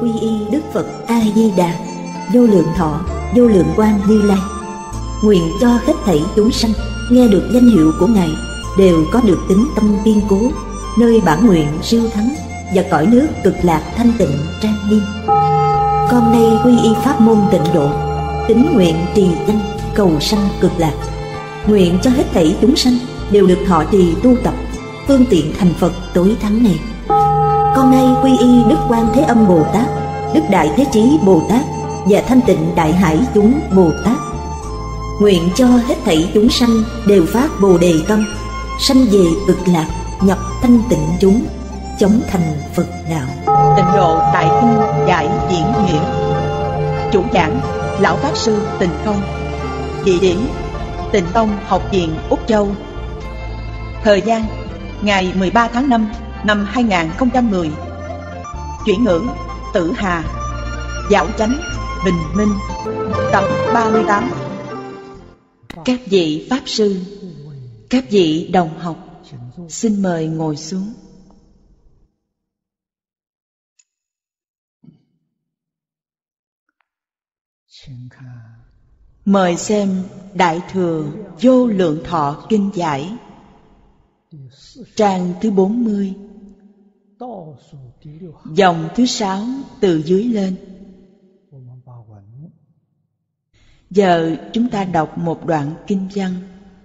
quy y Đức Phật A Di Đà, vô lượng thọ, vô lượng quang Như Lai. Nguyện cho hết thảy chúng sanh nghe được danh hiệu của Ngài đều có được tính tâm kiên cố, nơi bản nguyện siêu thắng và cõi nước cực lạc thanh tịnh trang nghiêm. Con nay quy y pháp môn Tịnh Độ, tín nguyện trì danh cầu sanh cực lạc. Nguyện cho hết thảy chúng sanh đều được thọ trì tu tập phương tiện thành Phật tối thắng này. Con nay quy y Đức Quan Thế Âm Bồ Tát, Đức Đại Thế Chí Bồ Tát và Thanh Tịnh Đại Hải chúng Bồ Tát. Nguyện cho hết thảy chúng sanh đều phát Bồ Đề tâm, sanh về cực lạc, nhập thanh tịnh chúng, chóng thành Phật đạo. Tịnh độ tại kinh giải diễn nghĩa. Chủ giảng Lão Pháp Sư Tịnh Không. Địa điểm Tịnh Tông Học viện Úc Châu. Thời gian ngày 13 tháng 5 năm 2010. Chuyển ngữ Tử Hà. Giáo chánh Bình Minh. Tập 38. Các vị Pháp Sư, các vị đồng học, xin mời ngồi xuống. Mời xem Đại Thừa Vô Lượng Thọ Kinh Giải, trang thứ 40, dòng thứ 6 từ dưới lên. Giờ chúng ta đọc một đoạn kinh văn.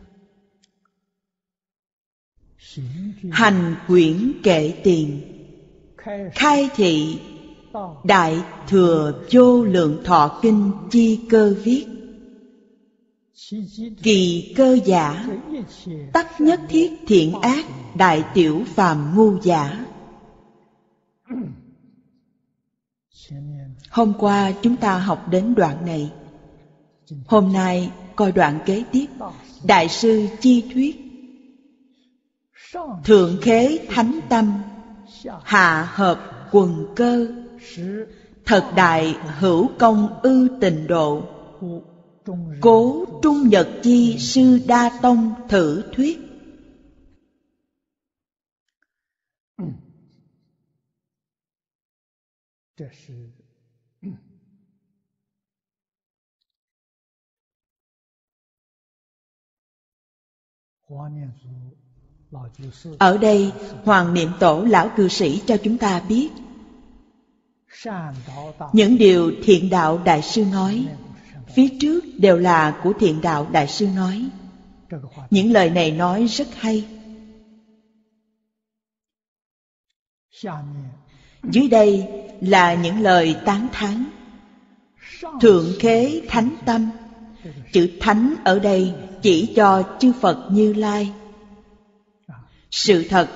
Hành quyển kệ tiền, khai thị Đại Thừa Vô Lượng Thọ Kinh chi cơ viết. Kỳ cơ giả, tắc nhất thiết thiện ác đại tiểu phàm ngu giả. Hôm qua chúng ta học đến đoạn này. Hôm nay coi đoạn kế tiếp. Đại sư chi thuyết: thượng khế thánh tâm, hạ hợp quần cơ, thật đại hữu công ư tịnh độ, cố trung nhật chi sư đa tông thử thuyết. Ở đây Hoàng Niệm Tổ lão cư sĩ cho chúng ta biết những điều Thiện Đạo Đại sư nói phía trước đều là của Thiện Đạo Đại sư nói. Những lời này nói rất hay. Dưới đây là những lời tán thán. Thượng khế thánh tâm. Chữ thánh ở đây chỉ cho chư Phật Như Lai. Sự thật,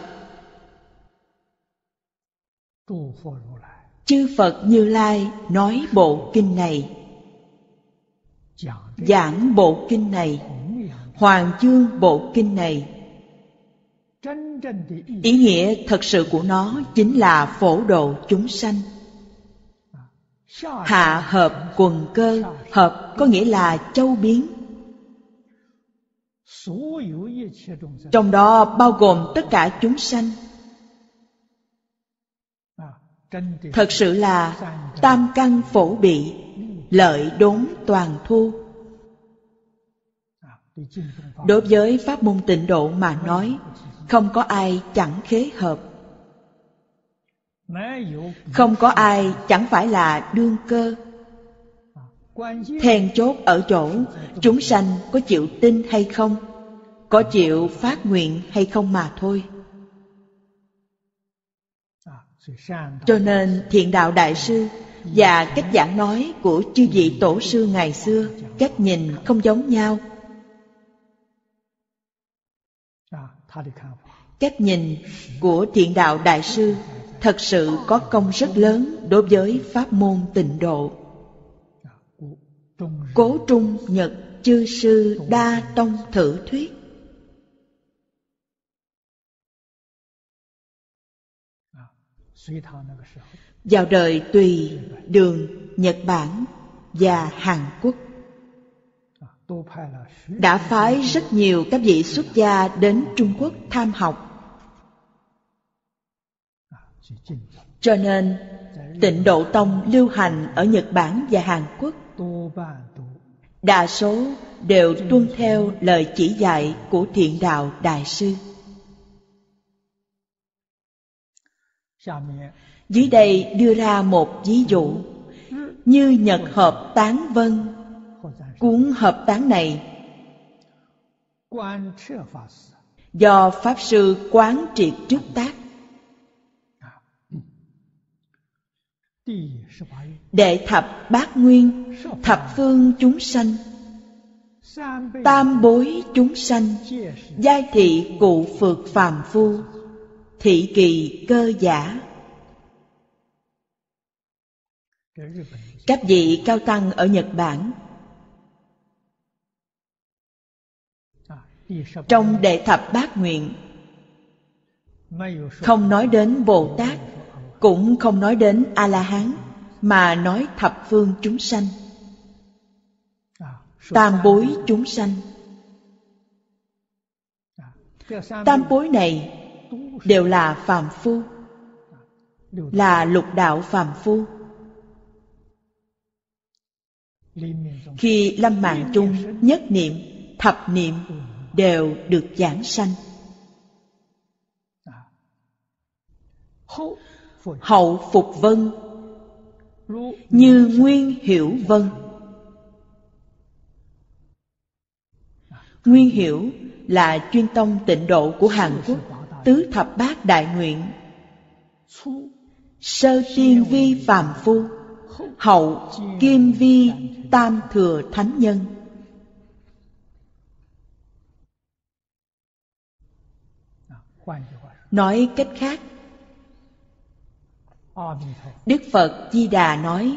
chư Phật Như Lai nói bộ kinh này, giảng bộ kinh này, hoàn chương bộ kinh này. Ý nghĩa thật sự của nó chính là phổ độ chúng sanh. Hạ hợp quần cơ. Hợp có nghĩa là châu biến. Trong đó bao gồm tất cả chúng sanh. Thật sự là tam căn phổ bị, lợi đốn toàn thu. Đối với pháp môn Tịnh Độ mà nói, không có ai chẳng khế hợp, không có ai chẳng phải là đương cơ. Then chốt ở chỗ chúng sanh có chịu tin hay không, có chịu phát nguyện hay không mà thôi. Cho nên Thiện Đạo Đại sư và cách giảng nói của chư vị tổ sư ngày xưa, cách nhìn không giống nhau. Cách nhìn của Thiện Đạo Đại sư thật sự có công rất lớn đối với pháp môn Tịnh Độ. Cố trung nhật chư sư đa tông thử thuyết. Vào đời Tùy, Đường, Nhật Bản và Hàn Quốc đã phái rất nhiều các vị xuất gia đến Trung Quốc tham học. Cho nên Tịnh Độ Tông lưu hành ở Nhật Bản và Hàn Quốc, đa số đều tuân theo lời chỉ dạy của Thiện Đạo Đại Sư. Dưới đây đưa ra một ví dụ. Như Nhật Hợp Tán Vân, cuốn hợp tán này do Pháp Sư Quán Triệt trước tác. Đệ thập bát nguyên, thập phương chúng sanh, tam bối chúng sanh, giai thị cụ phược phàm phu, thị kỳ cơ giả. Các vị cao tăng ở Nhật Bản trong đệ thập bát nguyện không nói đến Bồ Tát, cũng không nói đến A-la-hán, mà nói thập phương chúng sanh, tam bối chúng sanh. Tam bối này đều là phàm phu, là lục đạo phàm phu. Khi lâm mạng chung, nhất niệm, thập niệm đều được giảng sanh. Hậu phục vân, như nguyên hiểu vân. Nguyên hiểu là chuyên tông Tịnh Độ của Hàn Quốc, tứ thập bát đại nguyện. Sơ tiên vi phàm phu, hậu kim vi tam thừa thánh nhân. Nói cách khác, Đức Phật Di Đà nói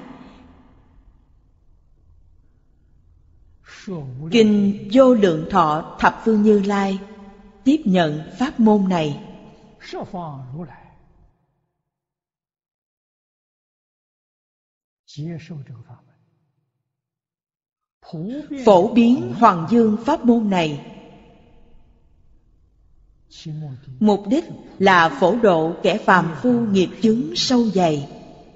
Kinh Vô Lượng Thọ Thập Phương Như Lai tiếp nhận pháp môn này. Phổ biến Hoàng Dương pháp môn này, mục đích là phổ độ kẻ phàm phu nghiệp chướng sâu dày.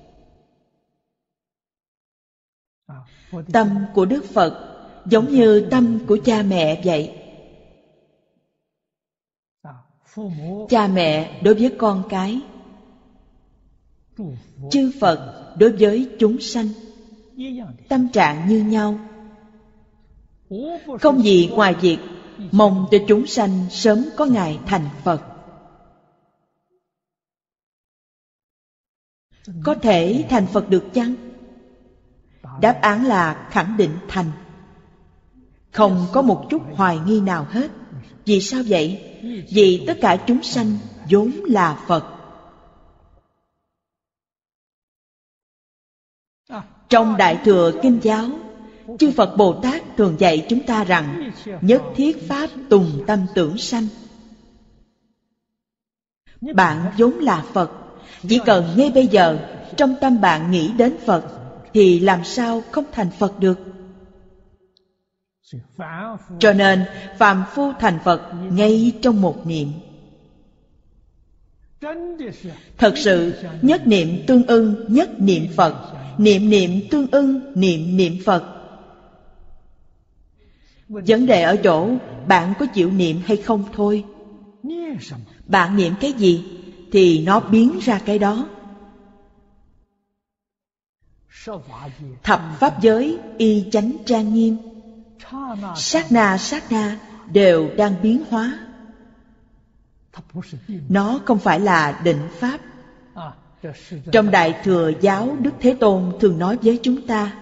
Tâm của Đức Phật giống như tâm của cha mẹ vậy. Cha mẹ đối với con cái, chư Phật đối với chúng sanh, tâm trạng như nhau. Không gì ngoài việc mong cho chúng sanh sớm có ngày thành Phật. Có thể thành Phật được chăng? Đáp án là khẳng định thành. Không có một chút hoài nghi nào hết. Vì sao vậy? Vì tất cả chúng sanh vốn là Phật. Trong Đại Thừa Kinh Giáo, chư Phật Bồ Tát thường dạy chúng ta rằng nhất thiết pháp tùng tâm tưởng sanh. Bạn vốn là Phật. Chỉ cần ngay bây giờ trong tâm bạn nghĩ đến Phật thì làm sao không thành Phật được? Cho nên phàm phu thành Phật ngay trong một niệm. Thật sự nhất niệm tương ưng nhất niệm Phật, niệm niệm tương ưng niệm niệm Phật. Vấn đề ở chỗ bạn có chịu niệm hay không thôi. Bạn niệm cái gì thì nó biến ra cái đó. Thập pháp giới y chánh trang nghiêm, sát na đều đang biến hóa. Nó không phải là định pháp. Trong Đại Thừa Giáo, Đức Thế Tôn thường nói với chúng ta,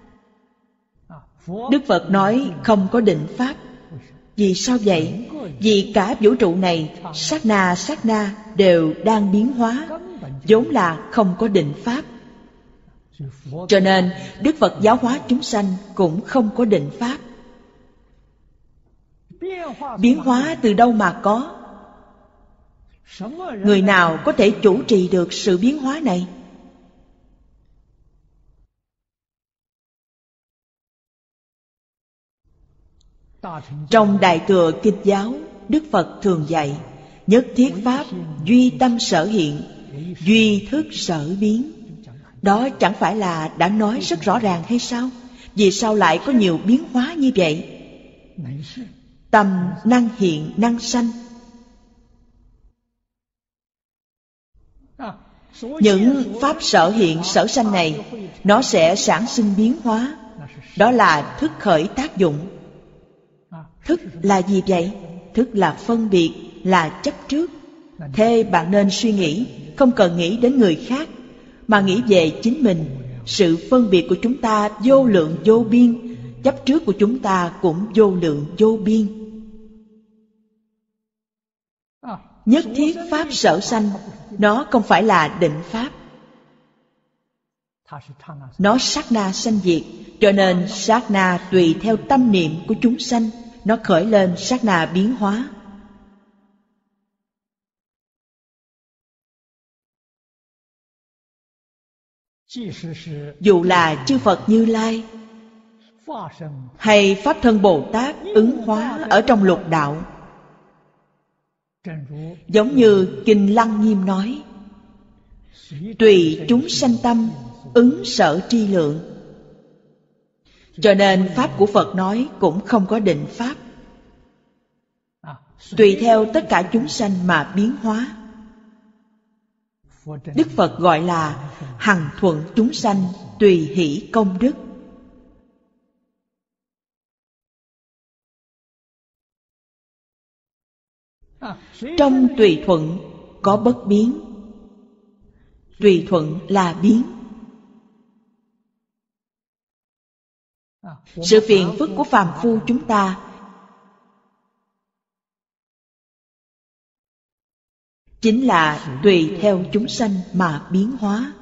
Đức Phật nói không có định pháp. Vì sao vậy? Vì cả vũ trụ này sát na đều đang biến hóa, vốn là không có định pháp. Cho nên Đức Phật giáo hóa chúng sanh cũng không có định pháp. Biến hóa từ đâu mà có? Người nào có thể chủ trì được sự biến hóa này? Trong Đại Thừa Kinh Giáo, Đức Phật thường dạy nhất thiết pháp duy tâm sở hiện, duy thức sở biến. Đó chẳng phải là đã nói rất rõ ràng hay sao? Vì sao lại có nhiều biến hóa như vậy? Tâm năng hiện năng sanh. Những pháp sở hiện sở sanh này, nó sẽ sản sinh biến hóa. Đó là thức khởi tác dụng. Thức là gì vậy? Thức là phân biệt, là chấp trước. Thế bạn nên suy nghĩ, không cần nghĩ đến người khác, mà nghĩ về chính mình. Sự phân biệt của chúng ta vô lượng vô biên, chấp trước của chúng ta cũng vô lượng vô biên. Nhất thiết pháp sở sanh, nó không phải là định pháp. Nó sát na sanh diệt, cho nên sát na tùy theo tâm niệm của chúng sanh, nó khởi lên sát na biến hóa. Dù là chư Phật Như Lai hay Pháp Thân Bồ Tát ứng hóa ở trong lục đạo, giống như Kinh Lăng Nghiêm nói, tùy chúng sanh tâm, ứng sở tri lượng. Cho nên Pháp của Phật nói cũng không có định Pháp, tùy theo tất cả chúng sanh mà biến hóa. Đức Phật gọi là hằng thuận chúng sanh, tùy hỷ công đức. Trong tùy thuận có bất biến. Tùy thuận là biến. Sự phiền phức của phàm phu chúng ta chính là tùy theo chúng sanh mà biến hóa.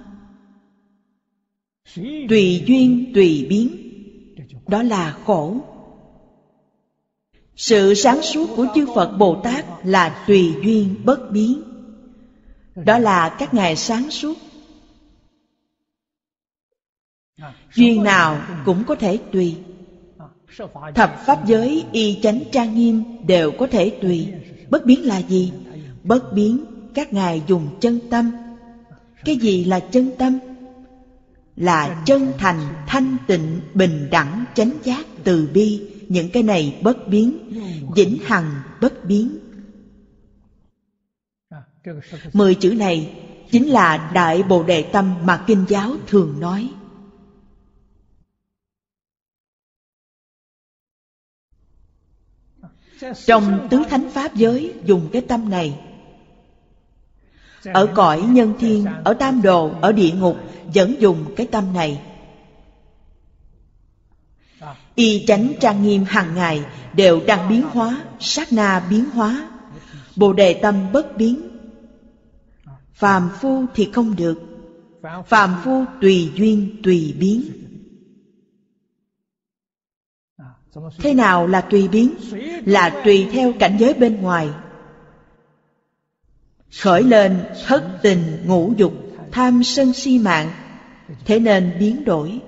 Tùy duyên tùy biến, đó là khổ. Sự sáng suốt của chư Phật Bồ Tát là tùy duyên bất biến, đó là các ngài sáng suốt. Duyên nào cũng có thể tùy. Thập pháp giới y chánh trang nghiêm đều có thể tùy. Bất biến là gì? Bất biến các ngài dùng chân tâm. Cái gì là chân tâm? Là chân thành, thanh tịnh, bình đẳng, chánh giác, từ bi. Những cái này bất biến, vĩnh hằng bất biến. 10 chữ này chính là Đại Bồ Đề Tâm mà Kinh giáo thường nói. Trong tứ thánh pháp giới dùng cái tâm này. Ở cõi nhân thiên, ở tam đồ, ở địa ngục vẫn dùng cái tâm này. Y chánh trang nghiêm hàng ngày đều đang biến hóa, sát na biến hóa. Bồ Đề Tâm bất biến. Phàm phu thì không được. Phàm phu tùy duyên tùy biến. Thế nào là tùy biến? Là tùy theo cảnh giới bên ngoài. Khởi lên thất tình ngũ dục, tham sân si mạng, thế nên biến đổi.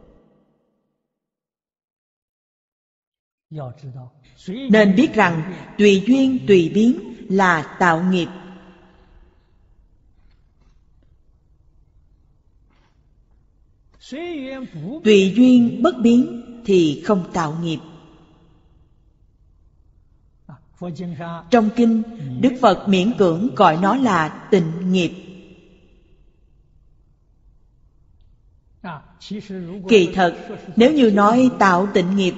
Nên biết rằng tùy duyên tùy biến là tạo nghiệp. Tùy duyên bất biến thì không tạo nghiệp. Trong kinh, Đức Phật miễn cưỡng gọi nó là tịnh nghiệp. Kỳ thật, nếu như nói tạo tịnh nghiệp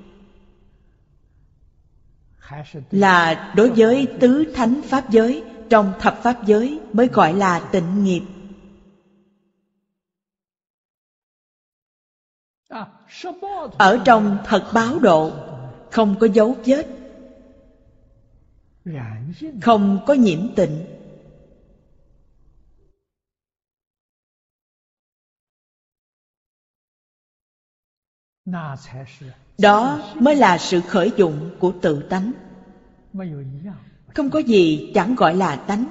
là đối với tứ thánh pháp giới, trong thập pháp giới mới gọi là tịnh nghiệp. Ở trong thật báo độ, không có dấu vết, không có nhiễm tịnh. Đó mới là sự khởi dụng của tự tánh. Không có gì chẳng gọi là tánh.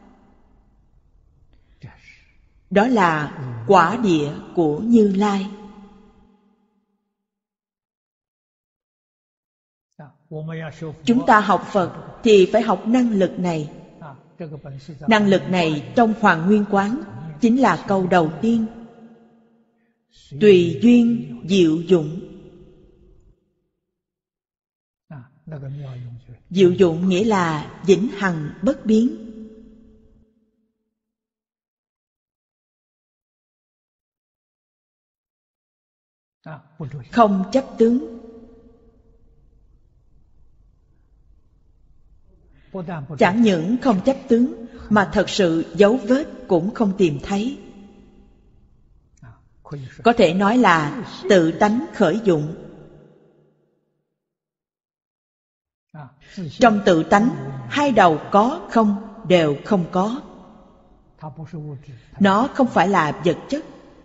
Đó là quả địa của Như Lai. Chúng ta học Phật thì phải học năng lực này. Năng lực này trong Hoàng Nguyên Quán chính là câu đầu tiên. tùy duyên diệu dụng. Diệu dụng nghĩa là vĩnh hằng bất biến. Không chấp tướng. Chẳng những không chấp tướng mà thật sự dấu vết cũng không tìm thấy. Có thể nói là tự tánh khởi dụng. Trong tự tánh, hai đầu có không đều không có. Nó không phải là vật chất,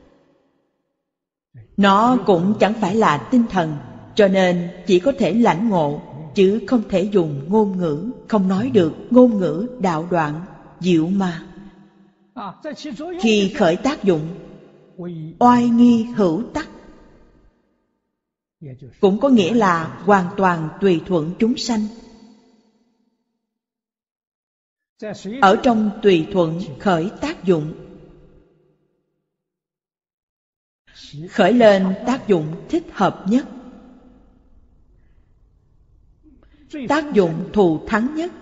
nó cũng chẳng phải là tinh thần, cho nên chỉ có thể lãnh ngộ, chứ không thể dùng ngôn ngữ, không nói được ngôn ngữ đạo đoạn, diệu mà. Khi khởi tác dụng, oai nghi hữu tắc, cũng có nghĩa là hoàn toàn tùy thuận chúng sanh. Ở trong tùy thuận khởi tác dụng, khởi lên tác dụng thích hợp nhất, tác dụng thù thắng nhất,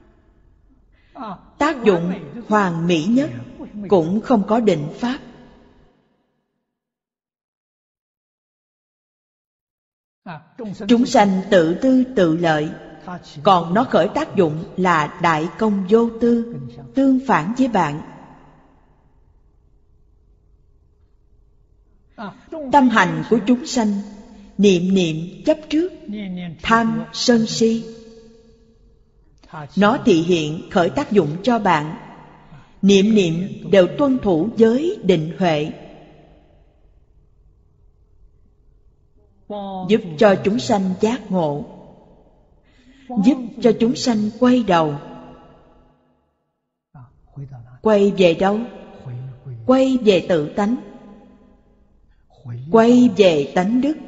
tác dụng hoàn mỹ nhất, cũng không có định pháp. Chúng sanh tự tư tự lợi, còn nó khởi tác dụng là đại công vô tư, tương phản với bạn. Tâm hành của chúng sanh niệm niệm chấp trước, tham sân si, nó thị hiện khởi tác dụng cho bạn. Niệm niệm đều tuân thủ giới định huệ, giúp cho chúng sanh giác ngộ, giúp cho chúng sanh quay đầu. Quay về đâu? Quay về tự tánh, quay về tánh đức.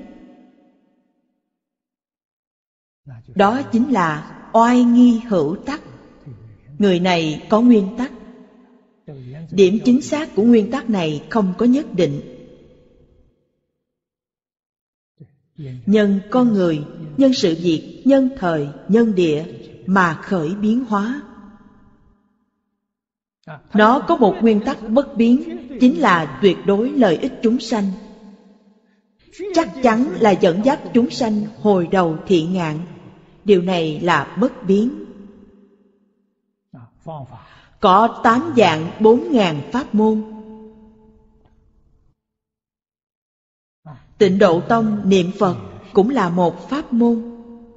Đó chính là oai nghi hữu tắc. Người này có nguyên tắc. Điểm chính xác của nguyên tắc này không có nhất định. Nhân con người, nhân sự việc, nhân thời, nhân địa mà khởi biến hóa. Nó có một nguyên tắc bất biến, chính là tuyệt đối lợi ích chúng sanh. Chắc chắn là dẫn dắt chúng sanh hồi đầu thiện ngạn. Điều này là bất biến. Có 8 vạn 4.000 pháp môn. Tịnh Độ Tông niệm Phật cũng là một pháp môn.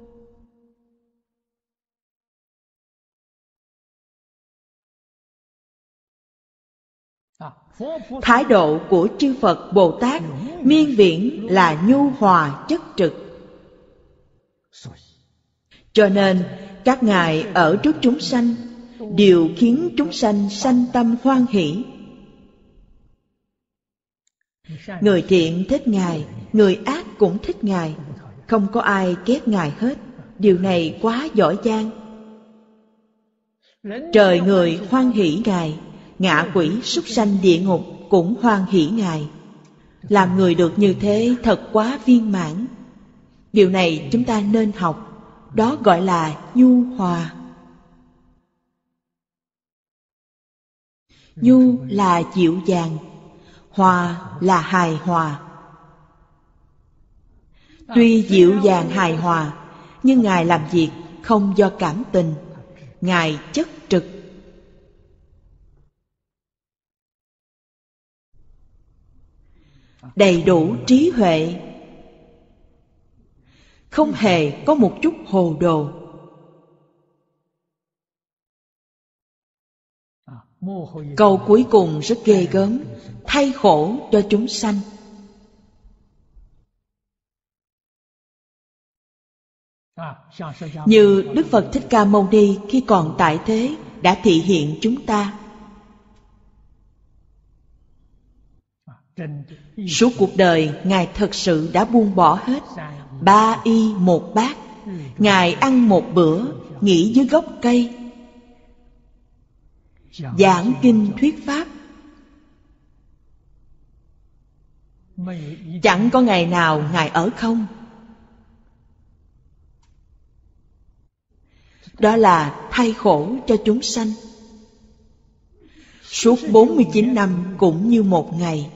Thái độ của chư Phật Bồ Tát miên viễn là nhu hòa chất trực. Cho nên các ngài ở trước chúng sanh đều khiến chúng sanh sanh tâm hoan hỷ. Người thiện thích ngài, người ác cũng thích ngài, không có ai ghét ngài hết. Điều này quá giỏi giang. Trời người hoan hỷ ngài, ngạ quỷ súc sanh địa ngục cũng hoan hỷ ngài. Làm người được như thế thật quá viên mãn. Điều này chúng ta nên học. Đó gọi là nhu hòa. Nhu là dịu dàng, hòa là hài hòa. Tuy dịu dàng hài hòa, nhưng ngài làm việc không do cảm tình, ngài chất trực. Đầy đủ trí huệ, không hề có một chút hồ đồ. Câu cuối cùng rất ghê gớm, thay khổ cho chúng sanh. Như Đức Phật Thích Ca Mâu Ni khi còn tại thế đã thị hiện chúng ta. Suốt cuộc đời ngài thật sự đã buông bỏ hết. 3 y 1 bát, ngài ăn một bữa, nghỉ dưới gốc cây, giảng kinh thuyết pháp. Chẳng có ngày nào Ngài ở không. Đó là thay khổ cho chúng sanh. Suốt 49 năm cũng như một ngày.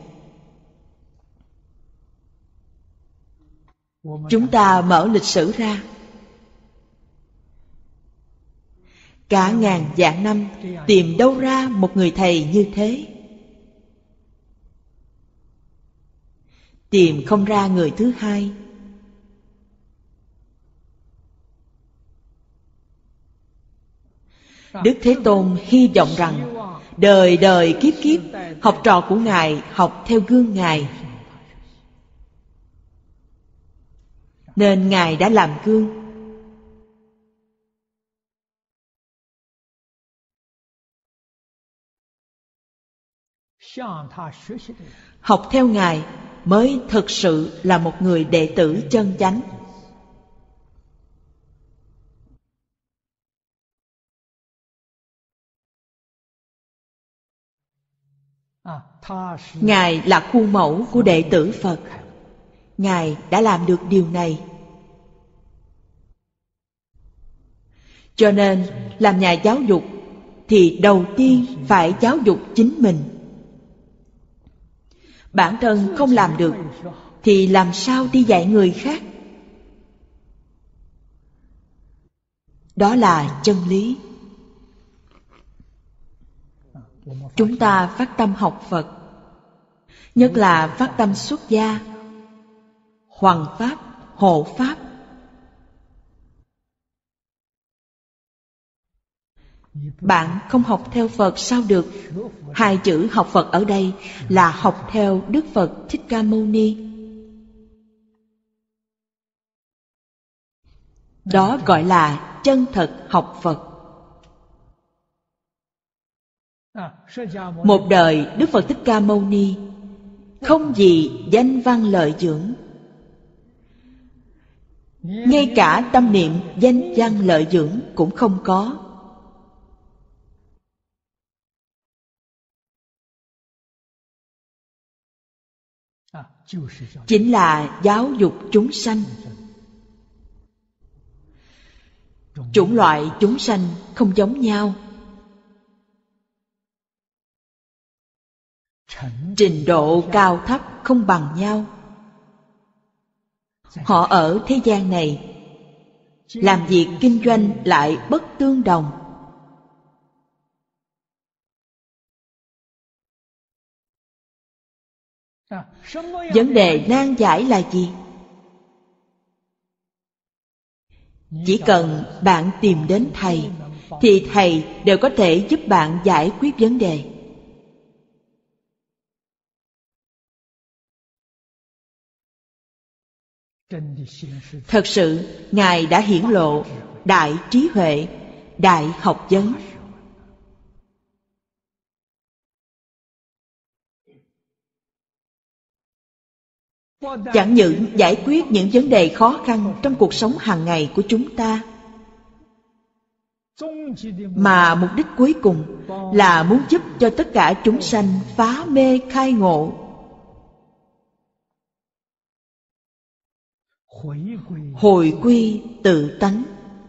Chúng ta mở lịch sử ra, cả ngàn vạn năm tìm đâu ra một người thầy như thế. Tìm không ra người thứ hai. Đức Thế Tôn hy vọng rằng đời đời kiếp kiếp học trò của Ngài học theo gương Ngài, nên Ngài đã làm gương. Học theo Ngài mới thực sự là một người đệ tử chân chánh. Ngài là khuôn mẫu của đệ tử Phật. Ngài đã làm được điều này. Cho nên làm nhà giáo dục thì đầu tiên phải giáo dục chính mình. Bản thân không làm được thì làm sao đi dạy người khác? Đó là chân lý. Chúng ta phát tâm học Phật, nhất là phát tâm xuất gia, hoằng pháp, hộ pháp. Bạn không học theo Phật sao được? Hai chữ học Phật ở đây là học theo Đức Phật Thích Ca Mâu Ni. Đó gọi là chân thật học Phật. Một đời Đức Phật Thích Ca Mâu Ni không gì danh văn lợi dưỡng, ngay cả tâm niệm danh văn lợi dưỡng cũng không có. Chính là giáo dục chúng sanh. Chủng loại chúng sanh không giống nhau, trình độ cao thấp không bằng nhau. Họ ở thế gian này làm việc kinh doanh lại bất tương đồng. Vấn đề nan giải là gì? Chỉ cần bạn tìm đến Thầy thì Thầy đều có thể giúp bạn giải quyết vấn đề. Thật sự Ngài đã hiển lộ đại trí huệ, đại học vấn. Chẳng những giải quyết những vấn đề khó khăn trong cuộc sống hàng ngày của chúng ta, mà mục đích cuối cùng là muốn giúp cho tất cả chúng sanh phá mê khai ngộ, hồi quy tự tánh,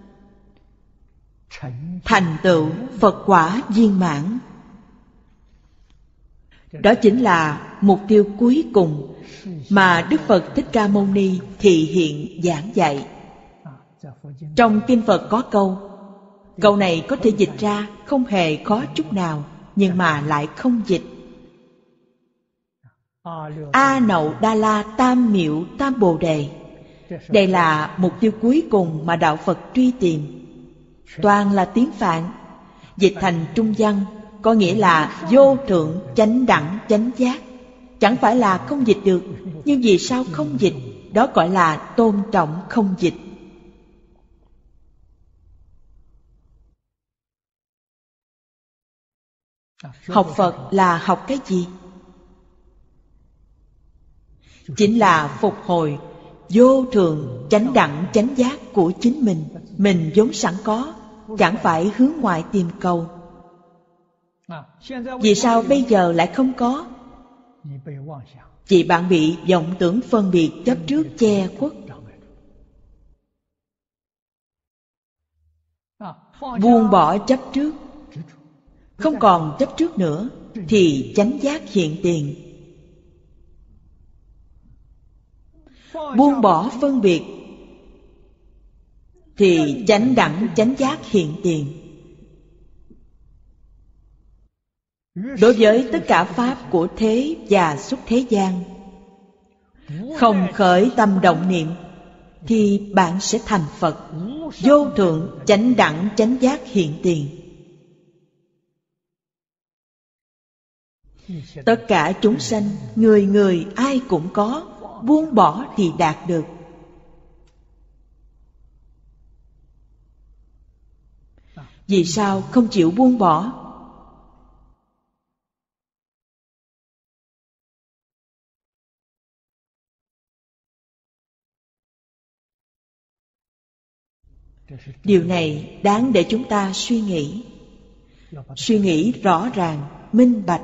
thành tựu Phật quả viên mãn. Đó chính là mục tiêu cuối cùng mà Đức Phật Thích Ca Mâu Ni thị hiện giảng dạy. Trong kinh Phật có câu này có thể dịch ra không hề khó chút nào, nhưng mà lại không dịch. A Nậu Đa La Tam Miệu Tam Bồ Đề. Đây là mục tiêu cuối cùng mà Đạo Phật truy tìm. Toàn là tiếng Phạn, dịch thành trung văn có nghĩa là vô thượng chánh đẳng chánh giác. Chẳng phải là không dịch được, nhưng vì sao không dịch? Đó gọi là tôn trọng không dịch. Học Phật là học cái gì? Chính là phục hồi vô thượng chánh đẳng chánh giác của chính mình. Mình vốn sẵn có, chẳng phải hướng ngoại tìm cầu. Vì sao bây giờ lại không có? Vì bạn bị vọng tưởng phân biệt chấp trước che khuất. Buông bỏ chấp trước, không còn chấp trước nữa, thì chánh giác hiện tiền. Buông bỏ phân biệt, thì chánh đẳng chánh giác hiện tiền. Đối với tất cả pháp của thế và xuất thế gian, không khởi tâm động niệm, thì bạn sẽ thành Phật. Vô thượng chánh đẳng chánh giác hiện tiền. Tất cả chúng sanh, người người ai cũng có. Buông bỏ thì đạt được. Vì sao không chịu buông bỏ? Điều này đáng để chúng ta suy nghĩ. Suy nghĩ rõ ràng, minh bạch.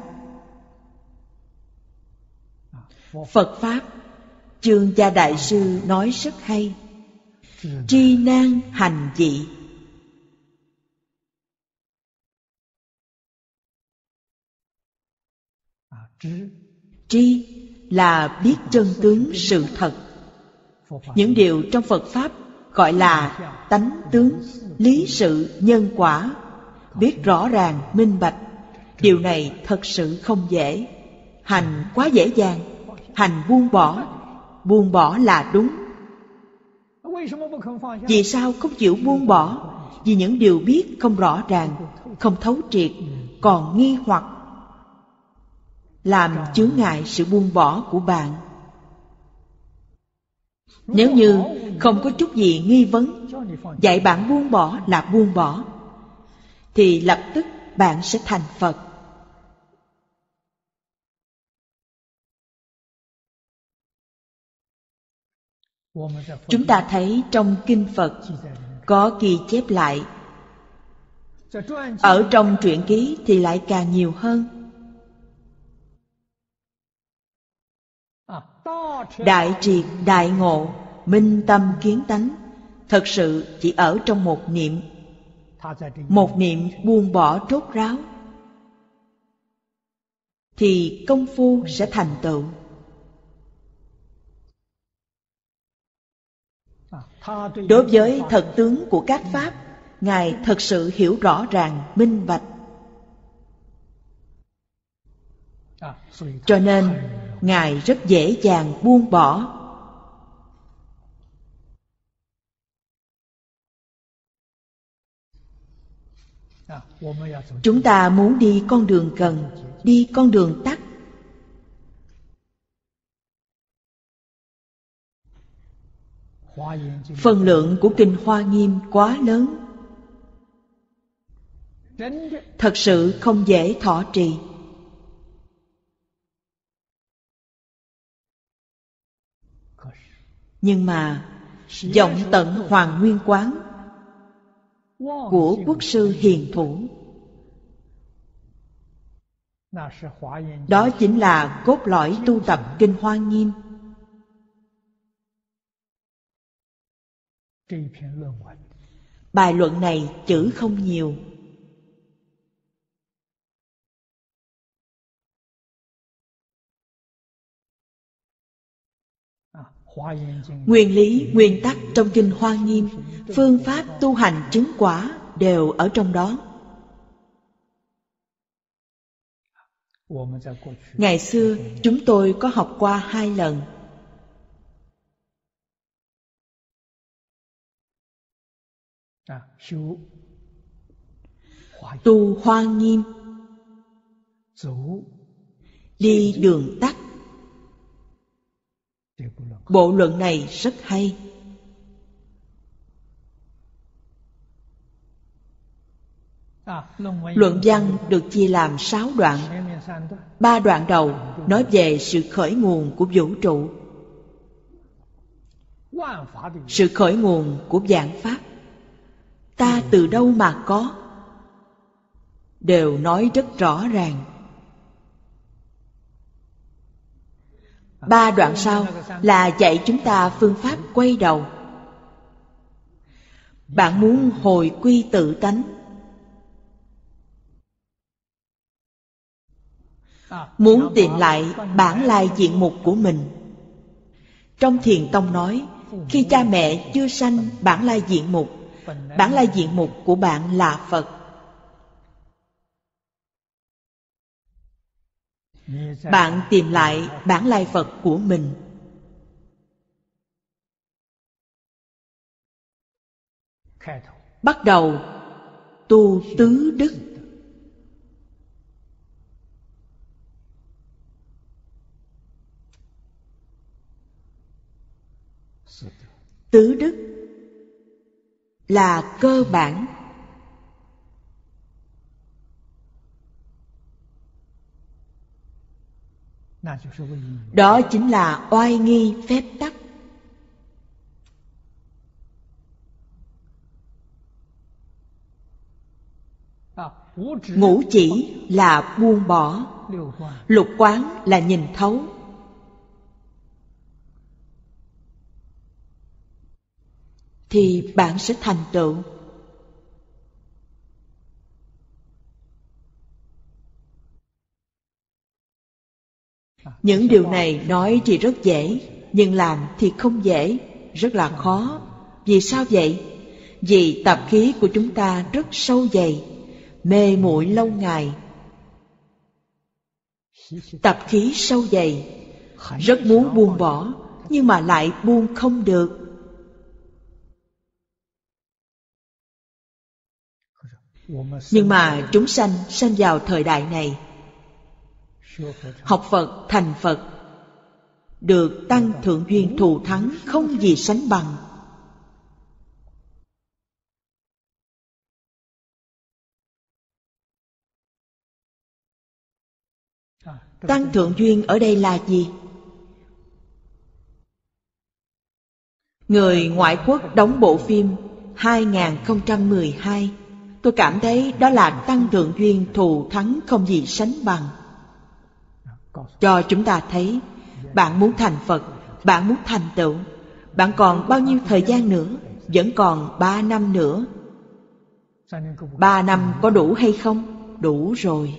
Phật Pháp, Chương Gia Đại Sư nói rất hay. Tri nan hành dị. Tri là biết chân tướng sự thật. Những điều trong Phật Pháp gọi là tánh tướng, lý sự, nhân quả. Biết rõ ràng, minh bạch. Điều này thật sự không dễ. Hành quá dễ dàng. Hành buông bỏ. Buông bỏ là đúng. Vì sao không chịu buông bỏ? Vì những điều biết không rõ ràng, không thấu triệt, còn nghi hoặc, làm chướng ngại sự buông bỏ của bạn. Nếu như không có chút gì nghi vấn, dạy bạn buông bỏ là buông bỏ, thì lập tức bạn sẽ thành Phật. Chúng ta thấy trong Kinh Phật có ghi chép lại. Ở trong truyện ký thì lại càng nhiều hơn. Đại triệt đại ngộ, minh tâm kiến tánh, thật sự chỉ ở trong một niệm. Một niệm buông bỏ rốt ráo, thì công phu sẽ thành tựu. Đối với thật tướng của các pháp, Ngài thật sự hiểu rõ ràng, minh bạch. Cho nên Ngài rất dễ dàng buông bỏ. Chúng ta muốn đi con đường gần, đi con đường tắt. Phần lượng của Kinh Hoa Nghiêm quá lớn, thật sự không dễ thọ trì. Nhưng mà vọng tận Hoàng Nguyên Quán của Quốc sư Hiền Thủ, đó chính là cốt lõi tu tập Kinh Hoa Nghiêm. Bài luận này chữ không nhiều, nguyên lý, nguyên tắc trong Kinh Hoa Nghiêm, phương pháp tu hành chứng quả đều ở trong đó. Ngày xưa chúng tôi có học qua 2 lần. Tu Hoa Nghiêm, đi đường tắt. Bộ luận này rất hay. Luận văn được chia làm 6 đoạn. 3 đoạn đầu nói về sự khởi nguồn của vũ trụ, sự khởi nguồn của vạn pháp. Ta từ đâu mà có, đều nói rất rõ ràng. 3 đoạn sau là dạy chúng ta phương pháp quay đầu. Bạn muốn hồi quy tự tánh, muốn tìm lại bản lai diện mục của mình. Trong Thiền Tông nói, khi cha mẹ chưa sanh bản lai diện mục, bản lai diện mục của bạn là Phật. Bạn tìm lại bản lai Phật của mình. Bắt đầu tu tứ đức. Tứ đức là cơ bản. Đó chính là oai nghi phép tắc. Ngũ chỉ là buông bỏ, lục quán là nhìn thấu. Thì bạn sẽ thành tựu. Những điều này nói thì rất dễ, nhưng làm thì không dễ, rất là khó. Vì sao vậy? Vì tập khí của chúng ta rất sâu dày, mê muội lâu ngày. Tập khí sâu dày, rất muốn buông bỏ, nhưng mà lại buông không được. Nhưng mà chúng sanh vào thời đại này, học Phật thành Phật, được tăng thượng duyên thù thắng không gì sánh bằng. Tăng thượng duyên ở đây là gì? Người ngoại quốc đóng bộ phim 2012, tôi cảm thấy đó là tăng thượng duyên thù thắng không gì sánh bằng. Cho chúng ta thấy, bạn muốn thành Phật, bạn muốn thành tựu, bạn còn bao nhiêu thời gian nữa? Vẫn còn 3 năm nữa. 3 năm có đủ hay không? Đủ rồi.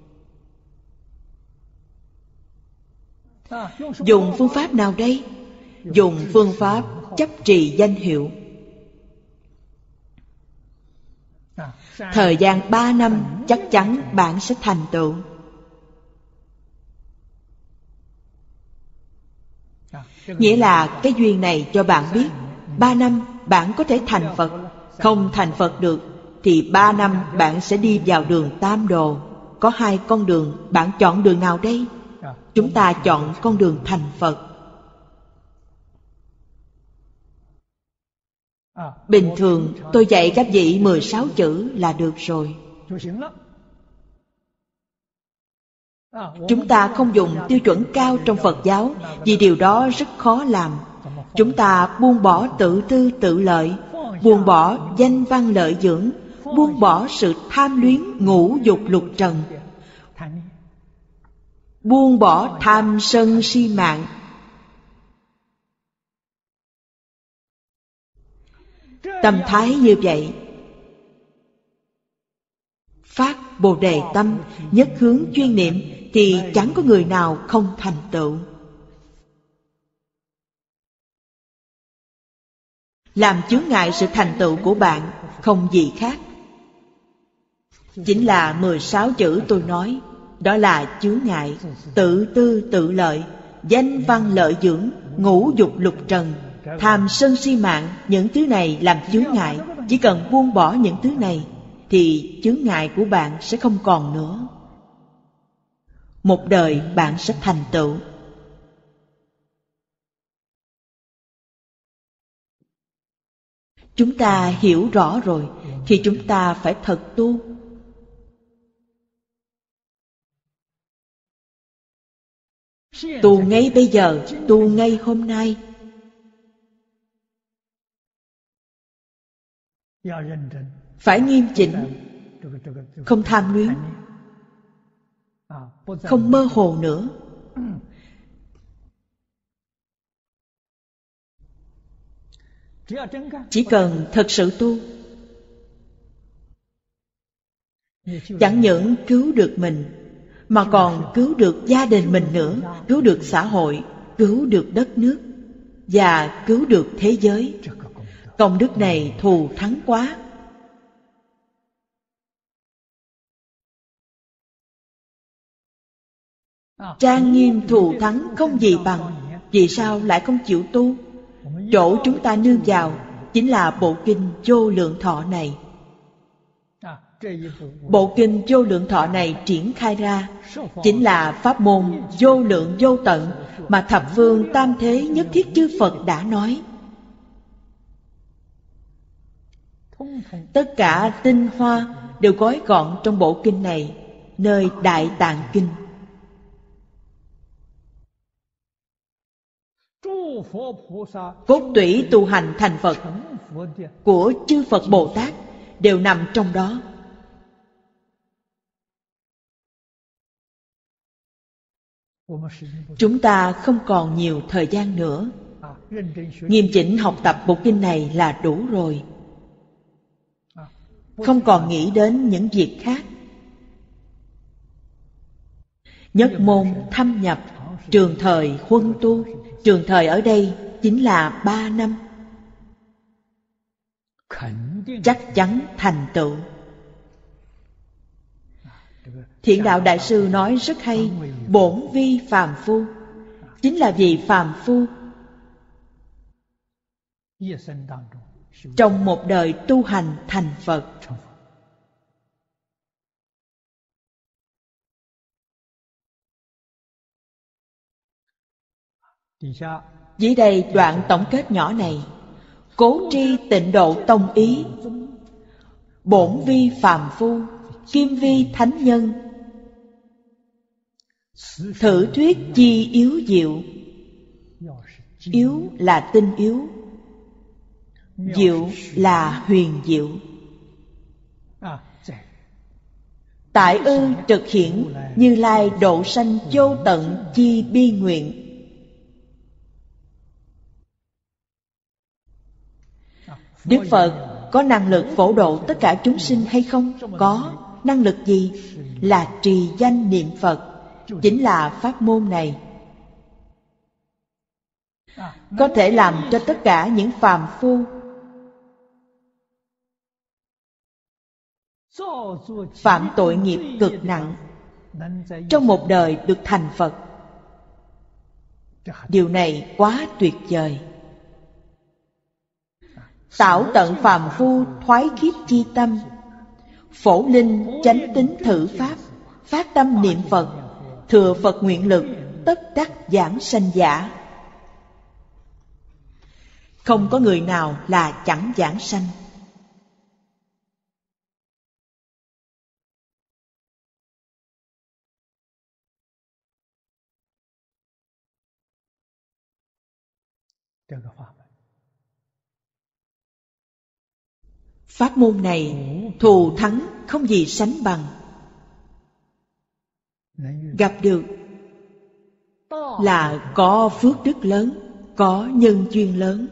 Dùng phương pháp nào đây? Dùng phương pháp chấp trì danh hiệu. Thời gian 3 năm chắc chắn bạn sẽ thành tựu. Nghĩa là cái duyên này cho bạn biết 3 năm bạn có thể thành Phật. Không thành Phật được thì 3 năm bạn sẽ đi vào đường tam đồ. Có 2 con đường, bạn chọn đường nào đây? Chúng ta chọn con đường thành Phật. Bình thường tôi dạy các vị 16 chữ là được rồi. Chúng ta không dùng tiêu chuẩn cao trong Phật giáo, vì điều đó rất khó làm. Chúng ta buông bỏ tự tư tự lợi, buông bỏ danh văn lợi dưỡng, buông bỏ sự tham luyến ngũ dục lục trần, buông bỏ tham sân si mạng. Tâm thái như vậy, phát Bồ Đề tâm, nhất hướng chuyên niệm, thì chẳng có người nào không thành tựu. Làm chướng ngại sự thành tựu của bạn không gì khác, chính là 16 chữ tôi nói. Đó là chướng ngại tự tư tự lợi, danh văn lợi dưỡng, ngũ dục lục trần, tham sân si mạng. Những thứ này làm chướng ngại. Chỉ cần buông bỏ những thứ này thì chướng ngại của bạn sẽ không còn nữa. Một đời bạn sẽ thành tựu. Chúng ta hiểu rõ rồi thì chúng ta phải thật tu. Tu ngay bây giờ, tu ngay hôm nay. Phải nghiêm chỉnh, không tham luyến, không mơ hồ nữa. Chỉ cần thật sự tu, chẳng những cứu được mình, mà còn cứu được gia đình mình nữa, cứu được xã hội, cứu được đất nước, và cứu được thế giới. Công đức này thù thắng quá. Trang nghiêm thù thắng không gì bằng. Vì sao lại không chịu tu? Chỗ chúng ta nương vào chính là bộ kinh Vô Lượng Thọ này. Bộ kinh Vô Lượng Thọ này triển khai ra chính là pháp môn vô lượng vô tận mà thập phương tam thế nhất thiết chư Phật đã nói. Tất cả tinh hoa đều gói gọn trong bộ kinh này, nơi Đại Tạng Kinh. Cốt tủy tu hành thành Phật của chư Phật Bồ Tát đều nằm trong đó. Chúng ta không còn nhiều thời gian nữa. Nghiêm chỉnh học tập bộ kinh này là đủ rồi. Không còn nghĩ đến những việc khác. Nhất môn thâm nhập, trường thời huân tu. Trường thời ở đây chính là 3 năm. Chắc chắn thành tựu. Thiện Đạo Đại Sư nói rất hay, bổn vi phàm phu. Chính là vì phàm phu trong một đời tu hành thành Phật. Dưới đây đoạn tổng kết nhỏ này: Cố tri Tịnh Độ tông ý, bổn vi phàm phu, kim vi thánh nhân. Thử thuyết chi yếu diệu. Yếu là tinh yếu, diệu là huyền diệu. Tại ư trực hiển, Như Lai độ sanh vô tận chi bi nguyện. Đức Phật có năng lực phổ độ tất cả chúng sinh hay không? Có. Năng lực gì? Là trì danh niệm Phật. Chính là pháp môn này. Có thể làm cho tất cả những phàm phu phạm tội nghiệp cực nặng trong một đời được thành Phật. Điều này quá tuyệt vời. Tạo tận phàm phu thoái khiết chi tâm, phổ linh chánh tín thử pháp, phát tâm niệm Phật, thừa Phật nguyện lực, tất đắc giảng sanh giả. Không có người nào là chẳng giảng sanh. Pháp môn này thù thắng không gì sánh bằng. Gặp được là có phước đức lớn, có nhân duyên lớn.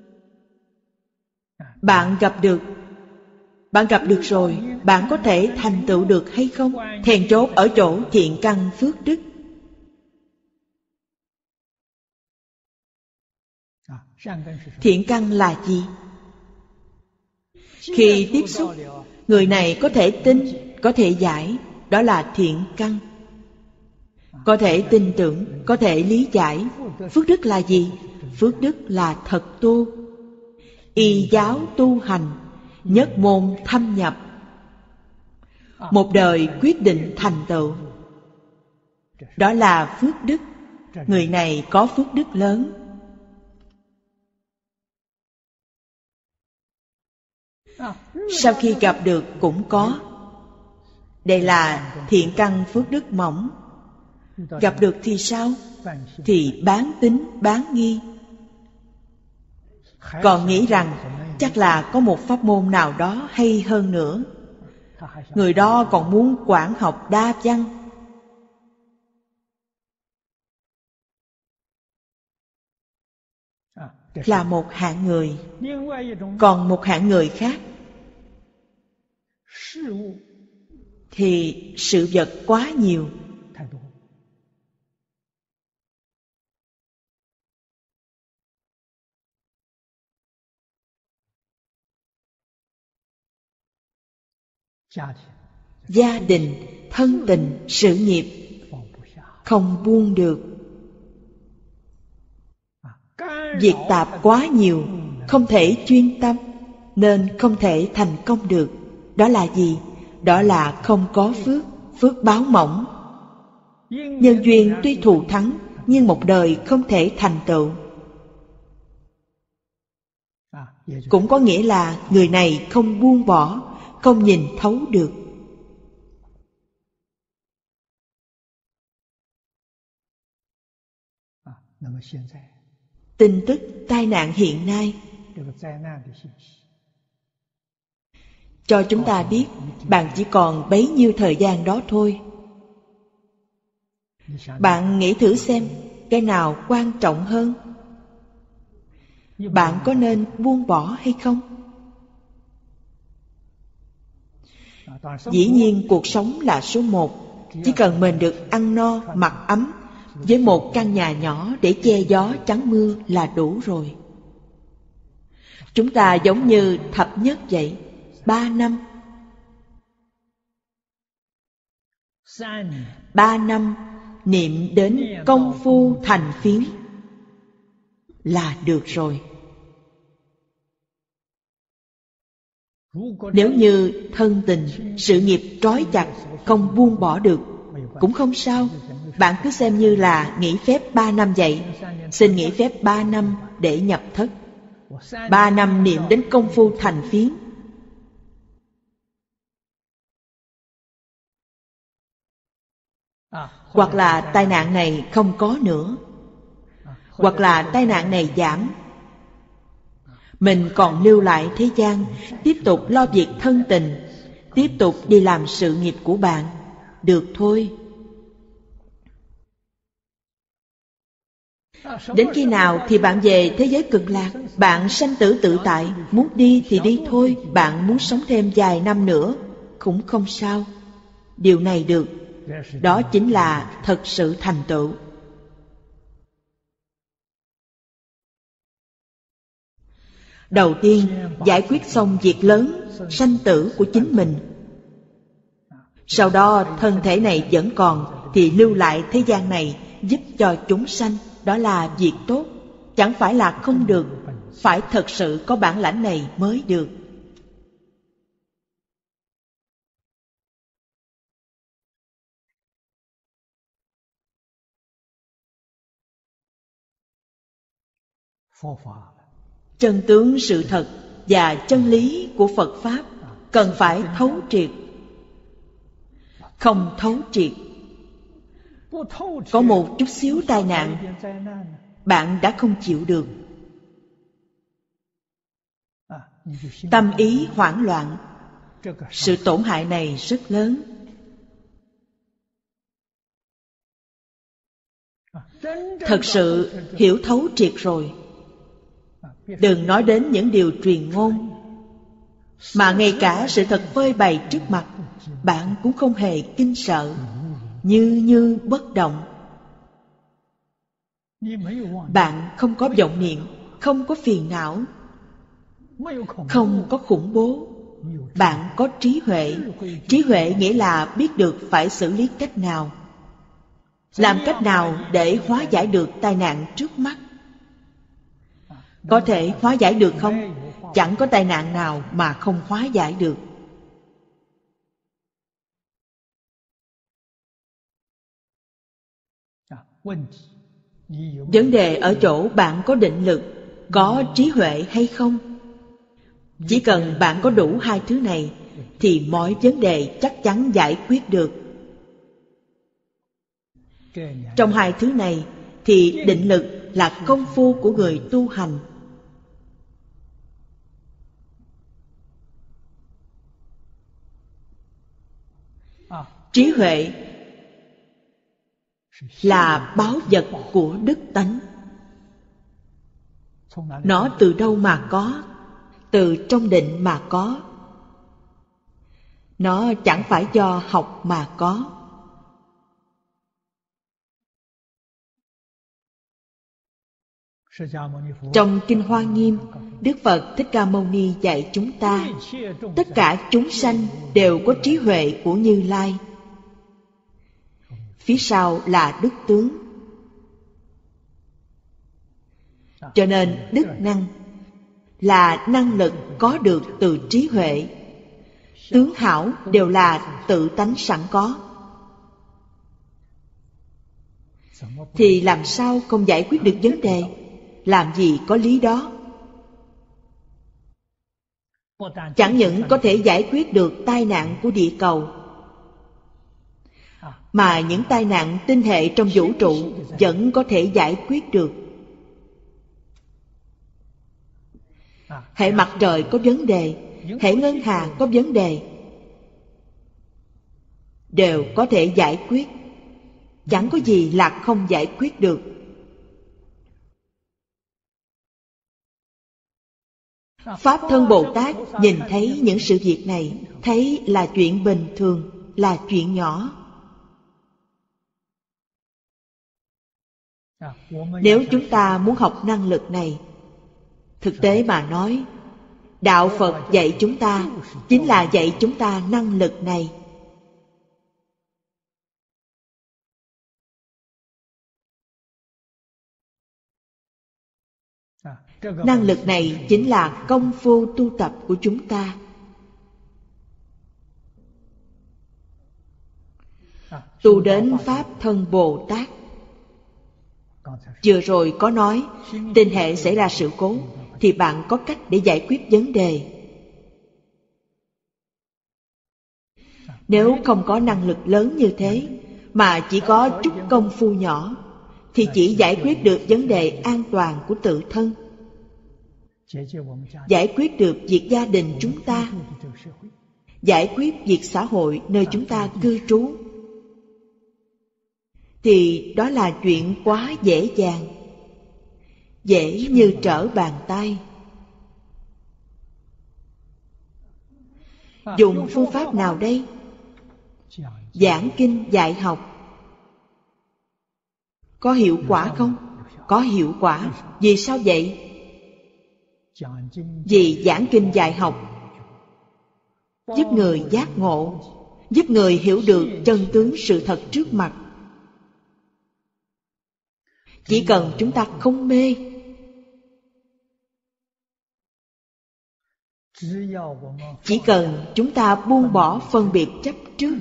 Bạn gặp được rồi, bạn có thể thành tựu được hay không? Then chốt ở chỗ thiện căn phước đức. Thiện căn là gì? Khi tiếp xúc, người này có thể tin, có thể giải, đó là thiện căn. Có thể tin tưởng, có thể lý giải. Phước đức là gì? Phước đức là thật tu. Y giáo tu hành, nhất môn thâm nhập, một đời quyết định thành tựu. Đó là phước đức. Người này có phước đức lớn. Sau khi gặp được cũng có. Đây là thiện căn phước đức mỏng. Gặp được thì sao? Thì bán tín bán nghi, còn nghĩ rằng chắc là có một pháp môn nào đó hay hơn nữa. Người đó còn muốn quản học đa văn. là một hạng người. Còn một hạng người khác thì sự vật quá nhiều. Gia đình, thân tình, sự nghiệp không buông được. Việc tạp quá nhiều, không thể chuyên tâm, nên không thể thành công được. Đó là gì? Đó là không có phước, phước báo mỏng. Nhân duyên tuy thù thắng, nhưng một đời không thể thành tựu. Cũng có nghĩa là người này không buông bỏ, không nhìn thấu được. Tin tức tai nạn hiện nay cho chúng ta biết bạn chỉ còn bấy nhiêu thời gian đó thôi. Bạn nghĩ thử xem, cái nào quan trọng hơn? Bạn có nên buông bỏ hay không? Dĩ nhiên cuộc sống là số một. Chỉ cần mình được ăn no, mặc ấm, với một căn nhà nhỏ để che gió chắn mưa là đủ rồi. Chúng ta giống như thập nhất vậy. 3 năm 3 năm niệm đến công phu thành phiến là được rồi. Nếu như thân tình, sự nghiệp trói chặt, không buông bỏ được, cũng không sao. Bạn cứ xem như là nghỉ phép 3 năm vậy. Xin nghỉ phép 3 năm để nhập thất. 3 năm niệm đến công phu thành phiến. Hoặc là tai nạn này không có nữa, hoặc là tai nạn này giảm. Mình còn lưu lại thế gian, tiếp tục lo việc thân tình, tiếp tục đi làm sự nghiệp của bạn. Được thôi. Đến khi nào thì bạn về thế giới cực lạc? Bạn sanh tử tự tại, muốn đi thì đi thôi. Bạn muốn sống thêm vài năm nữa cũng không sao. Điều này được. Đó chính là thật sự thành tựu. Đầu tiên, giải quyết xong việc lớn, sanh tử của chính mình. Sau đó, thân thể này vẫn còn, thì lưu lại thế gian này, giúp cho chúng sanh. Đó là việc tốt, chẳng phải là không được. Phải thật sự có bản lãnh này mới được. Chân tướng sự thật và chân lý của Phật Pháp cần phải thấu triệt. Không thấu triệt, có một chút xíu tai nạn, bạn đã không chịu được. Tâm ý hoảng loạn, sự tổn hại này rất lớn. Thật sự hiểu thấu triệt rồi, đừng nói đến những điều truyền ngôn, mà ngay cả sự thật phơi bày trước mặt, bạn cũng không hề kinh sợ, như bất động. Bạn không có vọng niệm, không có phiền não, không có khủng bố. Bạn có trí huệ. Trí huệ nghĩa là biết được phải xử lý cách nào, làm cách nào để hóa giải được tai nạn trước mắt. Có thể hóa giải được không? Chẳng có tai nạn nào mà không hóa giải được. Vấn đề ở chỗ bạn có định lực, có trí huệ hay không. Chỉ cần bạn có đủ hai thứ này thì mọi vấn đề chắc chắn giải quyết được. Trong hai thứ này thì định lực là công phu của người tu hành. Trí huệ là báu vật của đức tánh. Nó từ đâu mà có? Từ trong định mà có. Nó chẳng phải do học mà có. Trong Kinh Hoa Nghiêm, Đức Phật Thích Ca Mâu Ni dạy chúng ta, tất cả chúng sanh đều có trí huệ của Như Lai. Phía sau là đức tướng. Cho nên đức năng là năng lực có được từ trí huệ. Tướng hảo đều là tự tánh sẵn có. Thì làm sao không giải quyết được vấn đề? Làm gì có lý đó. Chẳng những có thể giải quyết được tai nạn của địa cầu, mà những tai nạn tinh hệ trong vũ trụ vẫn có thể giải quyết được. Hệ mặt trời có vấn đề, hệ ngân hà có vấn đề, đều có thể giải quyết. Chẳng có gì là không giải quyết được. Pháp Thân Bồ Tát nhìn thấy những sự việc này, thấy là chuyện bình thường, là chuyện nhỏ. Nếu chúng ta muốn học năng lực này, thực tế mà nói, Đạo Phật dạy chúng ta chính là dạy chúng ta năng lực này. Năng lực này chính là công phu tu tập của chúng ta. Tu đến Pháp Thân Bồ Tát. Vừa rồi có nói, tình hệ xảy ra sự cố, thì bạn có cách để giải quyết vấn đề. Nếu không có năng lực lớn như thế, mà chỉ có chút công phu nhỏ, thì chỉ giải quyết được vấn đề an toàn của tự thân, giải quyết được việc gia đình chúng ta, giải quyết việc xã hội nơi chúng ta cư trú, thì đó là chuyện quá dễ dàng, dễ như trở bàn tay. Dùng phương pháp nào đây? Giảng kinh dạy học. Có hiệu quả không? Có hiệu quả. Vì sao vậy? Vì giảng kinh dạy học giúp người giác ngộ, giúp người hiểu được chân tướng sự thật trước mặt. Chỉ cần chúng ta không mê, chỉ cần chúng ta buông bỏ phân biệt chấp trước,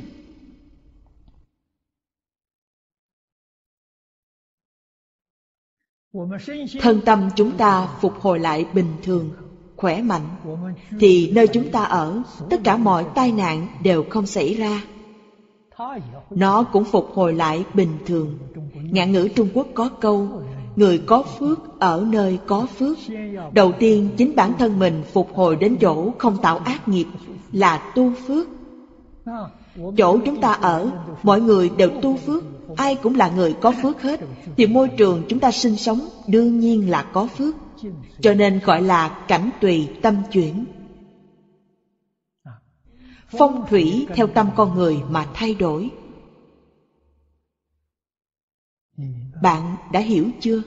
thân tâm chúng ta phục hồi lại bình thường, khỏe mạnh, thì nơi chúng ta ở, tất cả mọi tai nạn đều không xảy ra. Nó cũng phục hồi lại bình thường. Ngạn ngữ Trung Quốc có câu, người có phước ở nơi có phước. Đầu tiên chính bản thân mình phục hồi đến chỗ không tạo ác nghiệp là tu phước. Chỗ chúng ta ở, mọi người đều tu phước, ai cũng là người có phước hết, thì môi trường chúng ta sinh sống đương nhiên là có phước. Cho nên gọi là cảnh tùy tâm chuyển. Phong thủy theo tâm con người mà thay đổi. Bạn đã hiểu chưa?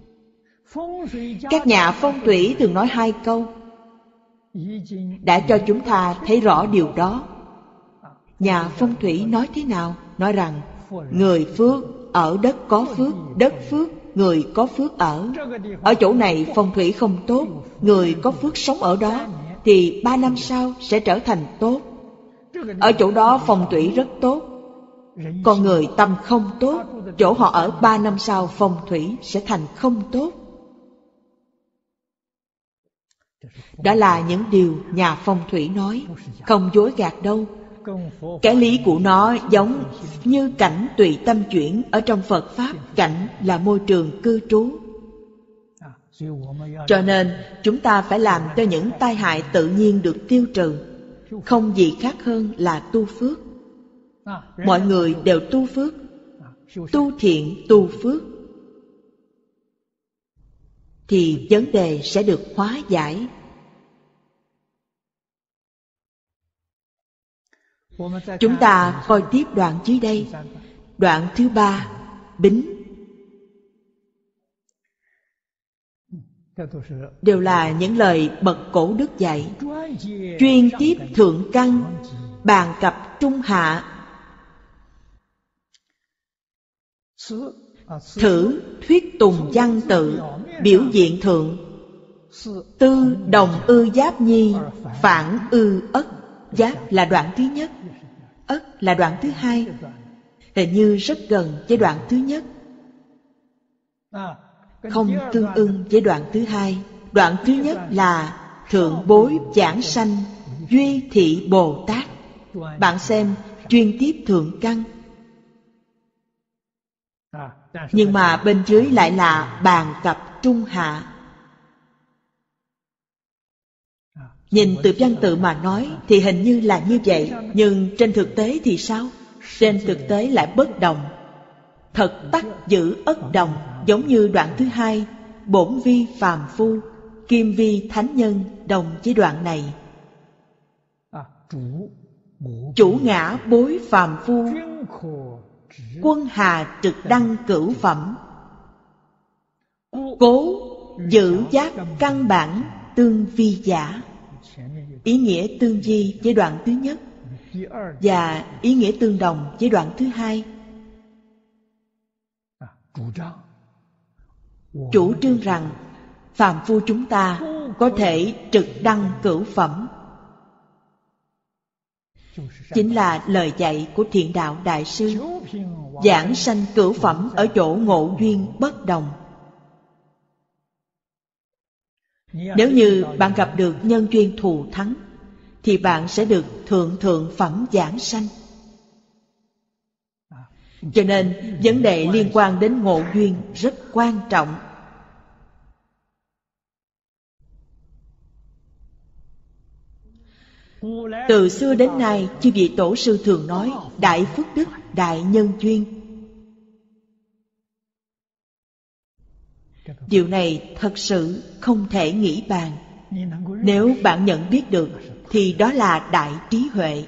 Các nhà phong thủy thường nói hai câu, đã cho chúng ta thấy rõ điều đó. Nhà phong thủy nói thế nào? Nói rằng người phước ở đất có phước, đất phước người có phước ở. Ở chỗ này phong thủy không tốt, người có phước sống ở đó, thì 3 năm sau sẽ trở thành tốt. Ở chỗ đó phong thủy rất tốt, còn người tâm không tốt, chỗ họ ở 3 năm sau phong thủy sẽ thành không tốt. Đó là những điều nhà phong thủy nói, không dối gạt đâu. Cái lý của nó giống như cảnh tùy tâm chuyển ở trong Phật Pháp. Cảnh là môi trường cư trú. Cho nên chúng ta phải làm cho những tai hại tự nhiên được tiêu trừ. Không gì khác hơn là tu phước. Mọi người đều tu phước, tu thiện tu phước. thì vấn đề sẽ được hóa giải. Chúng ta coi tiếp đoạn dưới đây. Đoạn thứ 3, Bính. Đều là những lời bậc cổ đức dạy. Chuyên tiếp thượng căn, bàn cập trung hạ. Thử thuyết tùng văn tự, biểu diện thượng. Tư đồng ư giáp nhi, phản ư ất. Giáp là đoạn thứ nhất, ất là đoạn thứ hai. Hình như rất gần với đoạn thứ nhất, không tương ưng với đoạn thứ hai. Đoạn thứ nhất là thượng bối giảng sanh duy thị Bồ Tát. Bạn xem, chuyên tiếp thượng căn. Nhưng mà bên dưới lại là bàn cập trung hạ. Nhìn từ văn tự mà nói thì hình như là như vậy, nhưng trên thực tế thì sao? Trên thực tế lại bất đồng. Thật tắc giữ ất đồng, giống như đoạn thứ hai, bổn vi phàm phu, kim vi thánh nhân, đồng với đoạn này. Chủ ngã bối phàm phu, quân hà trực đăng cửu phẩm. Cố giữ giác căn bản tương vi giả. Ý nghĩa tương vi với đoạn thứ nhất và ý nghĩa tương đồng với đoạn thứ hai. Chủ trương rằng phàm phu chúng ta có thể trực đăng cửu phẩm, chính là lời dạy của Thiện Đạo Đại Sư. Giảng sanh cửu phẩm ở chỗ ngộ duyên bất đồng. Nếu như bạn gặp được nhân duyên thù thắng thì bạn sẽ được thượng phẩm giảng sanh. Cho nên vấn đề liên quan đến ngộ duyên rất quan trọng. Từ xưa đến nay, chư vị tổ sư thường nói đại phước đức, đại nhân duyên. Điều này thật sự không thể nghĩ bàn. Nếu bạn nhận biết được thì đó là đại trí huệ.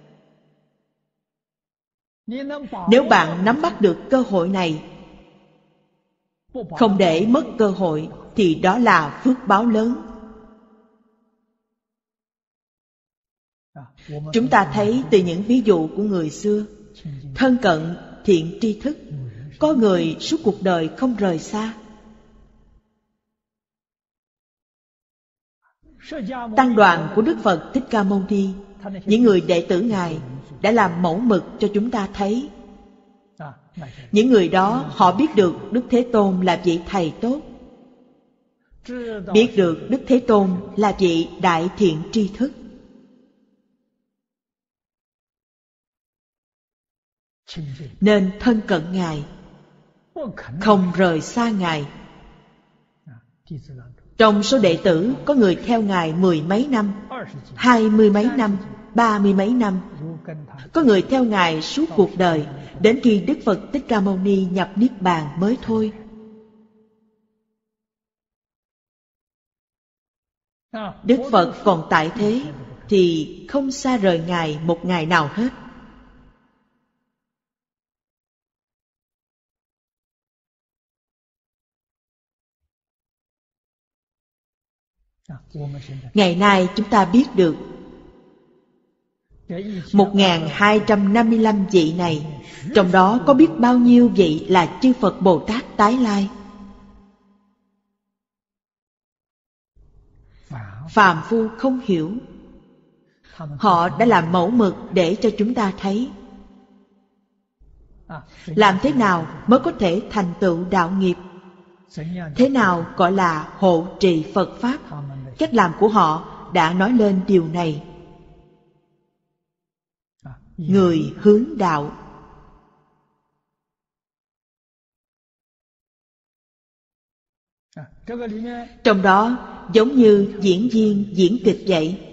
Nếu bạn nắm bắt được cơ hội này, không để mất cơ hội, thì đó là phước báo lớn. Chúng ta thấy từ những ví dụ của người xưa, thân cận thiện tri thức, có người suốt cuộc đời không rời xa. Tăng đoàn của Đức Phật Thích Ca Mâu Ni, những người đệ tử Ngài đã làm mẫu mực cho chúng ta thấy. Những người đó họ biết được Đức Thế Tôn là vị thầy tốt, biết được Đức Thế Tôn là vị đại thiện tri thức. Nên thân cận Ngài, không rời xa Ngài. Trong số đệ tử có người theo Ngài 10 mấy năm, 20 mấy năm, 30 mấy năm. Có người theo Ngài suốt cuộc đời, đến khi Đức Phật Thích Ca Mâu Ni nhập Niết Bàn mới thôi. Đức Phật còn tại thế thì không xa rời Ngài một ngày nào hết. Ngày nay chúng ta biết được 1255 vị này, trong đó có biết bao nhiêu vị là chư Phật Bồ Tát tái lai. Phàm phu không hiểu, họ đã làm mẫu mực để cho chúng ta thấy làm thế nào mới có thể thành tựu đạo nghiệp, thế nào gọi là hộ trì Phật Pháp. Cách làm của họ đã nói lên điều này. Người hướng đạo. Trong đó giống như diễn viên diễn kịch vậy.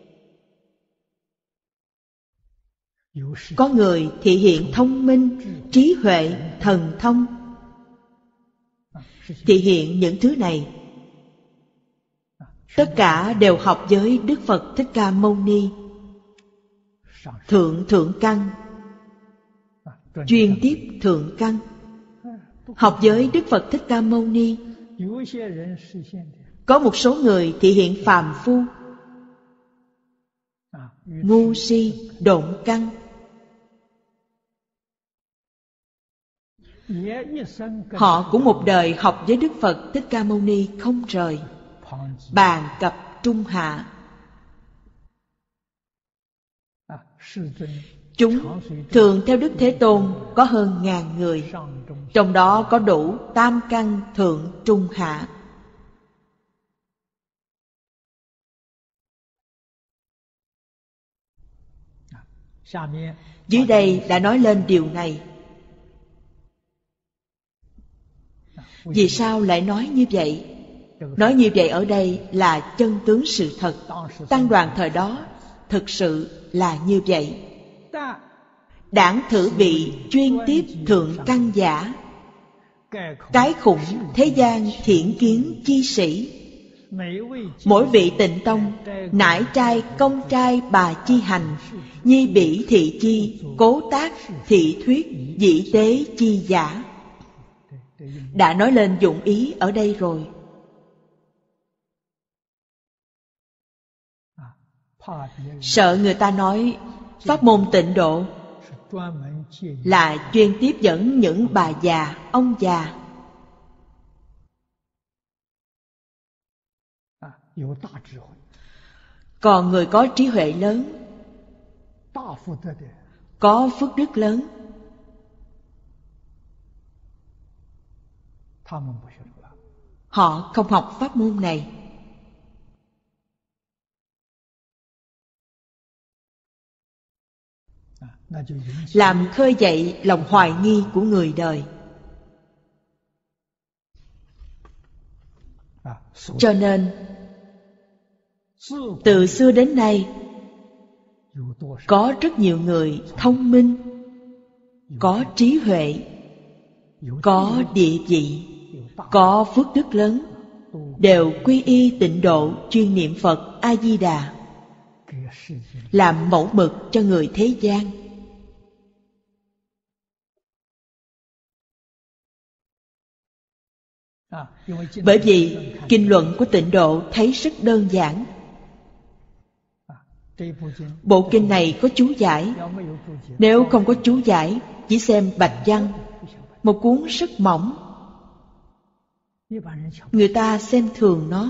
Có người thể hiện thông minh, trí huệ, thần thông. Thể hiện những thứ này tất cả đều học với Đức Phật Thích Ca Mâu Ni, thượng căn, chuyên tiếp thượng căn. Học với Đức Phật Thích Ca Mâu Ni. Có một số người thị hiện phàm phu, ngu si, độn căn, họ cũng một đời học với Đức Phật Thích Ca Mâu Ni không rời, bàn cập trung hạ. Chúng thường theo Đức Thế Tôn có hơn 1000 người, trong đó có đủ tam căn thượng trung hạ. Dưới đây đã nói lên điều này. Vì sao lại nói như vậy? Nói như vậy ở đây là chân tướng sự thật. Tăng đoàn thời đó thực sự là như vậy. Đảng thử vị chuyên tiếp thượng căn giả, cái khủng thế gian thiện kiến chi sĩ. Mỗi vị tịnh tông nải trai công trai bà chi hành, nhi bỉ thị chi, cố tác thị thuyết, dĩ tế chi giả. Đã nói lên dụng ý ở đây rồi. Sợ người ta nói pháp môn tịnh độ là chuyên tiếp dẫn những bà già, ông già. Còn người có trí huệ lớn, có phước đức lớn, họ không học pháp môn này. Làm khơi dậy lòng hoài nghi của người đời. Cho nên từ xưa đến nay có rất nhiều người thông minh, có trí huệ, có địa vị, có phước đức lớn, đều quy y tịnh độ chuyên niệm Phật A Di Đà, làm mẫu mực cho người thế gian. Bởi vì kinh luận của tịnh độ thấy rất đơn giản. Bộ kinh này có chú giải. Nếu không có chú giải, chỉ xem bạch văn, một cuốn rất mỏng, người ta xem thường nó.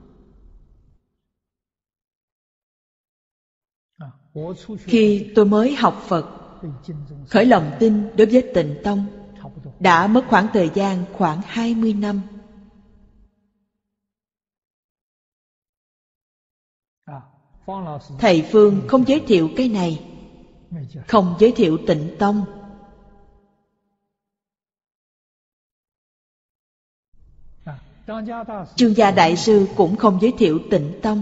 Khi tôi mới học Phật, khởi lòng tin đối với Tịnh Tông, đã mất khoảng thời gian khoảng 20 năm. Thầy Phương không giới thiệu cái này, không giới thiệu Tịnh Tông. Chương Gia Đại Sư cũng không giới thiệu Tịnh Tông.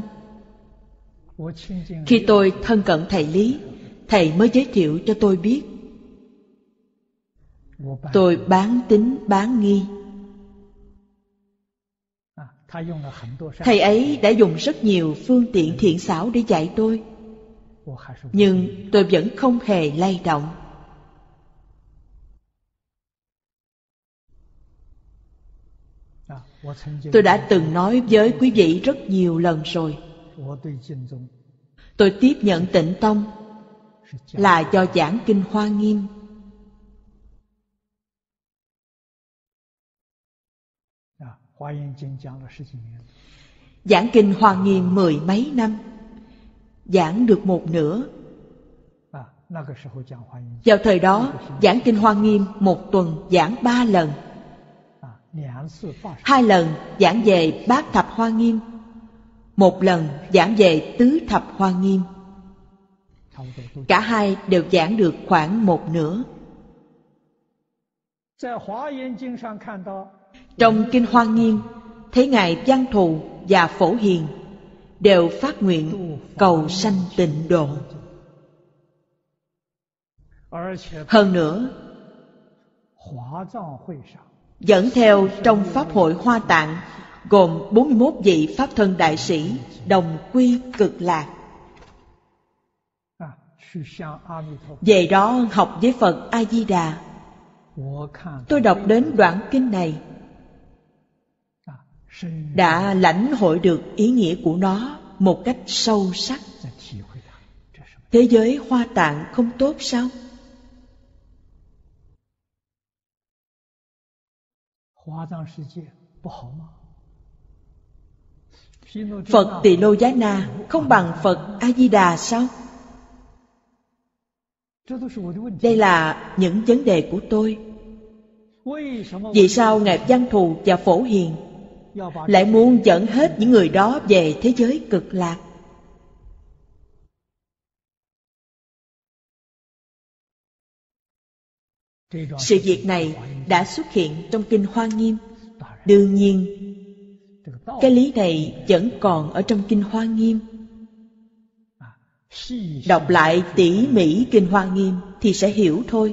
Khi tôi thân cận thầy Lý, thầy mới giới thiệu cho tôi biết. Tôi bán tín bán nghi. Thầy ấy đã dùng rất nhiều phương tiện thiện xảo để dạy tôi, nhưng tôi vẫn không hề lay động. Tôi đã từng nói với quý vị rất nhiều lần rồi. Tôi tiếp nhận Tịnh Tông là do giảng kinh Hoa Nghiêm. Giảng kinh Hoa Nghiêm 10 mấy năm, giảng được một nửa. Vào thời đó, giảng kinh Hoa Nghiêm một tuần giảng 3 lần. 2 lần giảng về Bát Thập Hoa Nghiêm, 1 lần giảng về Tứ Thập Hoa Nghiêm. Cả hai đều giảng được khoảng một nửa. Trong kinh Hoa Nghiêm, thấy Ngài Văn Thù và Phổ Hiền đều phát nguyện cầu sanh tịnh độ. Hơn nữa, dẫn theo trong Pháp hội Hoa Tạng gồm 41 vị Pháp Thân Đại Sĩ đồng quy cực lạc. Về đó học với Phật A-di-đà. Tôi đọc đến đoạn kinh này, đã lãnh hội được ý nghĩa của nó một cách sâu sắc. Thế giới Hoa Tạng không tốt sao? Phật Tỳ Lô Giá Na không bằng Phật A-di-đà sao? Đây là những vấn đề của tôi. Vì sao Ngài Văn Thù và Phổ Hiền lại muốn dẫn hết những người đó về thế giới cực lạc? Sự việc này đã xuất hiện trong Kinh Hoa Nghiêm. Đương nhiên, cái lý này vẫn còn ở trong Kinh Hoa Nghiêm. Đọc lại tỉ mỉ Kinh Hoa Nghiêm thì sẽ hiểu thôi.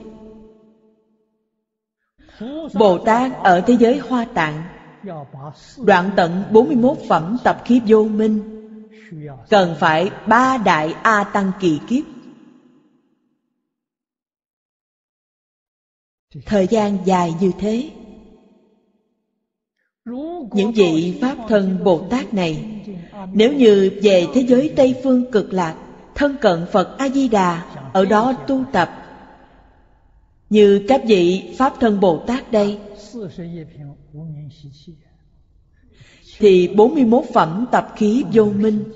Bồ Tát ở thế giới Hoa Tạng đoạn tận 41 phẩm tập khí vô minh, cần phải 3 đại A Tăng kỳ kiếp. Thời gian dài như thế. Những vị Pháp Thân Bồ Tát này, nếu như về thế giới Tây Phương cực lạc, thân cận Phật A-di-đà, ở đó tu tập, như các vị Pháp Thân Bồ Tát đây, thì 41 phẩm tập khí vô minh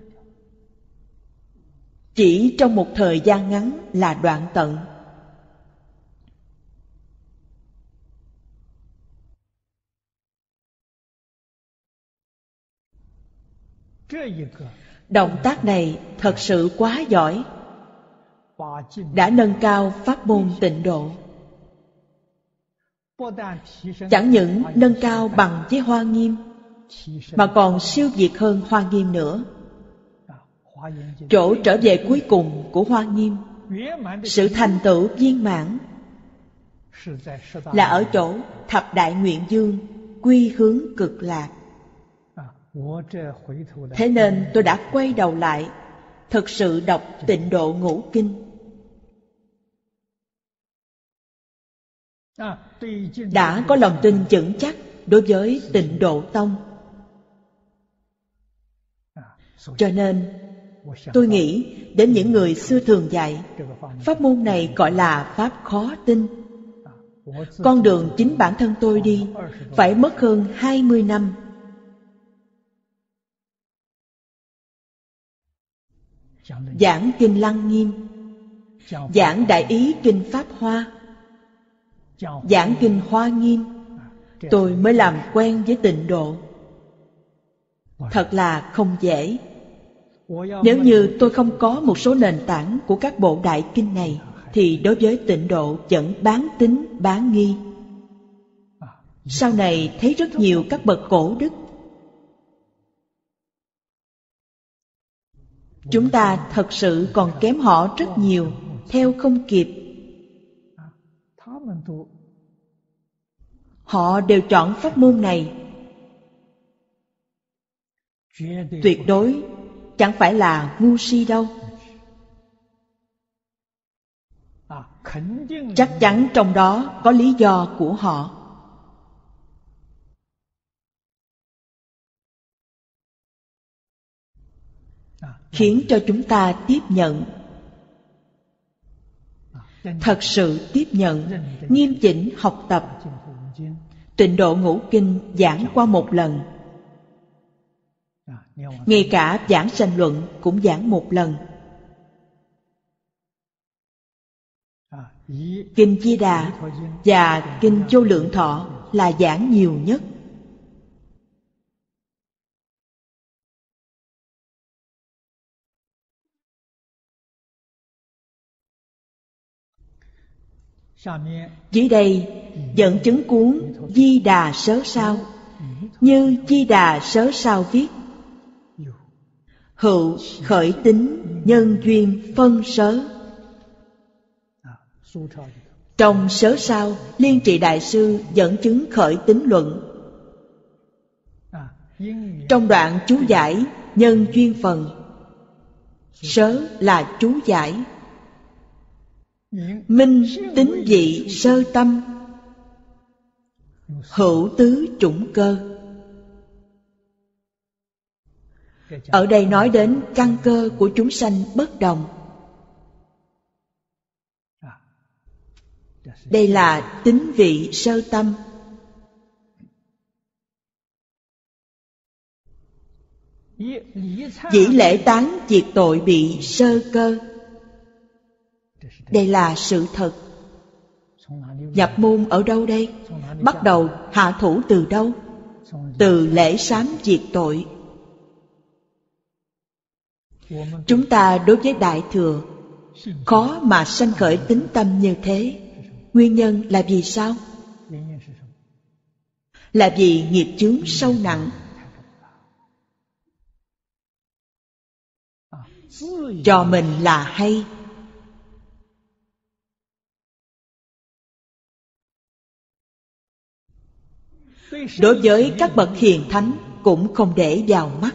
chỉ trong một thời gian ngắn là đoạn tận. Động tác này thật sự quá giỏi, đã nâng cao pháp môn tịnh độ. Chẳng những nâng cao bằng với Hoa Nghiêm, mà còn siêu việt hơn Hoa Nghiêm nữa. Chỗ trở về cuối cùng của Hoa Nghiêm, sự thành tựu viên mãn, là ở chỗ thập đại nguyện dương quy hướng cực lạc. Thế nên tôi đã quay đầu lại, thực sự đọc Tịnh Độ Ngũ Kinh. Đã có lòng tin vững chắc đối với Tịnh Độ Tông. Cho nên tôi nghĩ đến những người xưa thường dạy, pháp môn này gọi là pháp khó tin. Con đường chính bản thân tôi đi phải mất hơn 20 năm. Giảng Kinh Lăng Nghiêm, giảng Đại Ý Kinh Pháp Hoa, giảng Kinh Hoa Nghiêm, tôi mới làm quen với tịnh độ. Thật là không dễ. Nếu như tôi không có một số nền tảng của các bộ đại kinh này, thì đối với tịnh độ vẫn bán tín bán nghi. Sau này thấy rất nhiều các bậc cổ đức, chúng ta thật sự còn kém họ rất nhiều, theo không kịp. Họ đều chọn pháp môn này. Tuyệt đối chẳng phải là ngu si đâu. Chắc chắn trong đó có lý do của họ. Khiến cho chúng ta tiếp nhận, thật sự tiếp nhận, nghiêm chỉnh học tập. Tịnh Độ Ngũ Kinh giảng qua một lần, ngay cả giảng sanh luận cũng giảng một lần. Kinh Di Đà và Kinh Vô Lượng Thọ là giảng nhiều nhất. Dưới đây dẫn chứng cuốn Di Đà Sớ Sao, như Di Đà Sớ Sao viết: hữu khởi tính nhân duyên phân sớ. Trong Sớ Sao, Liên Trị Đại Sư dẫn chứng khởi tính luận. Trong đoạn chú giải nhân duyên phần, sớ là chú giải. Minh tính vị sơ tâm, hữu tứ chủng cơ. Ở đây nói đến căn cơ của chúng sanh bất đồng. Đây là tính vị sơ tâm. Dĩ lễ tán diệt tội bị sơ cơ. Đây là sự thật. Nhập môn ở đâu đây? Bắt đầu hạ thủ từ đâu? Từ lễ sám diệt tội. Chúng ta đối với Đại Thừa khó mà sanh khởi tín tâm như thế. Nguyên nhân là vì sao? Là vì nghiệp chướng sâu nặng. Cho mình là hay. Đối với các bậc hiền thánh cũng không để vào mắt.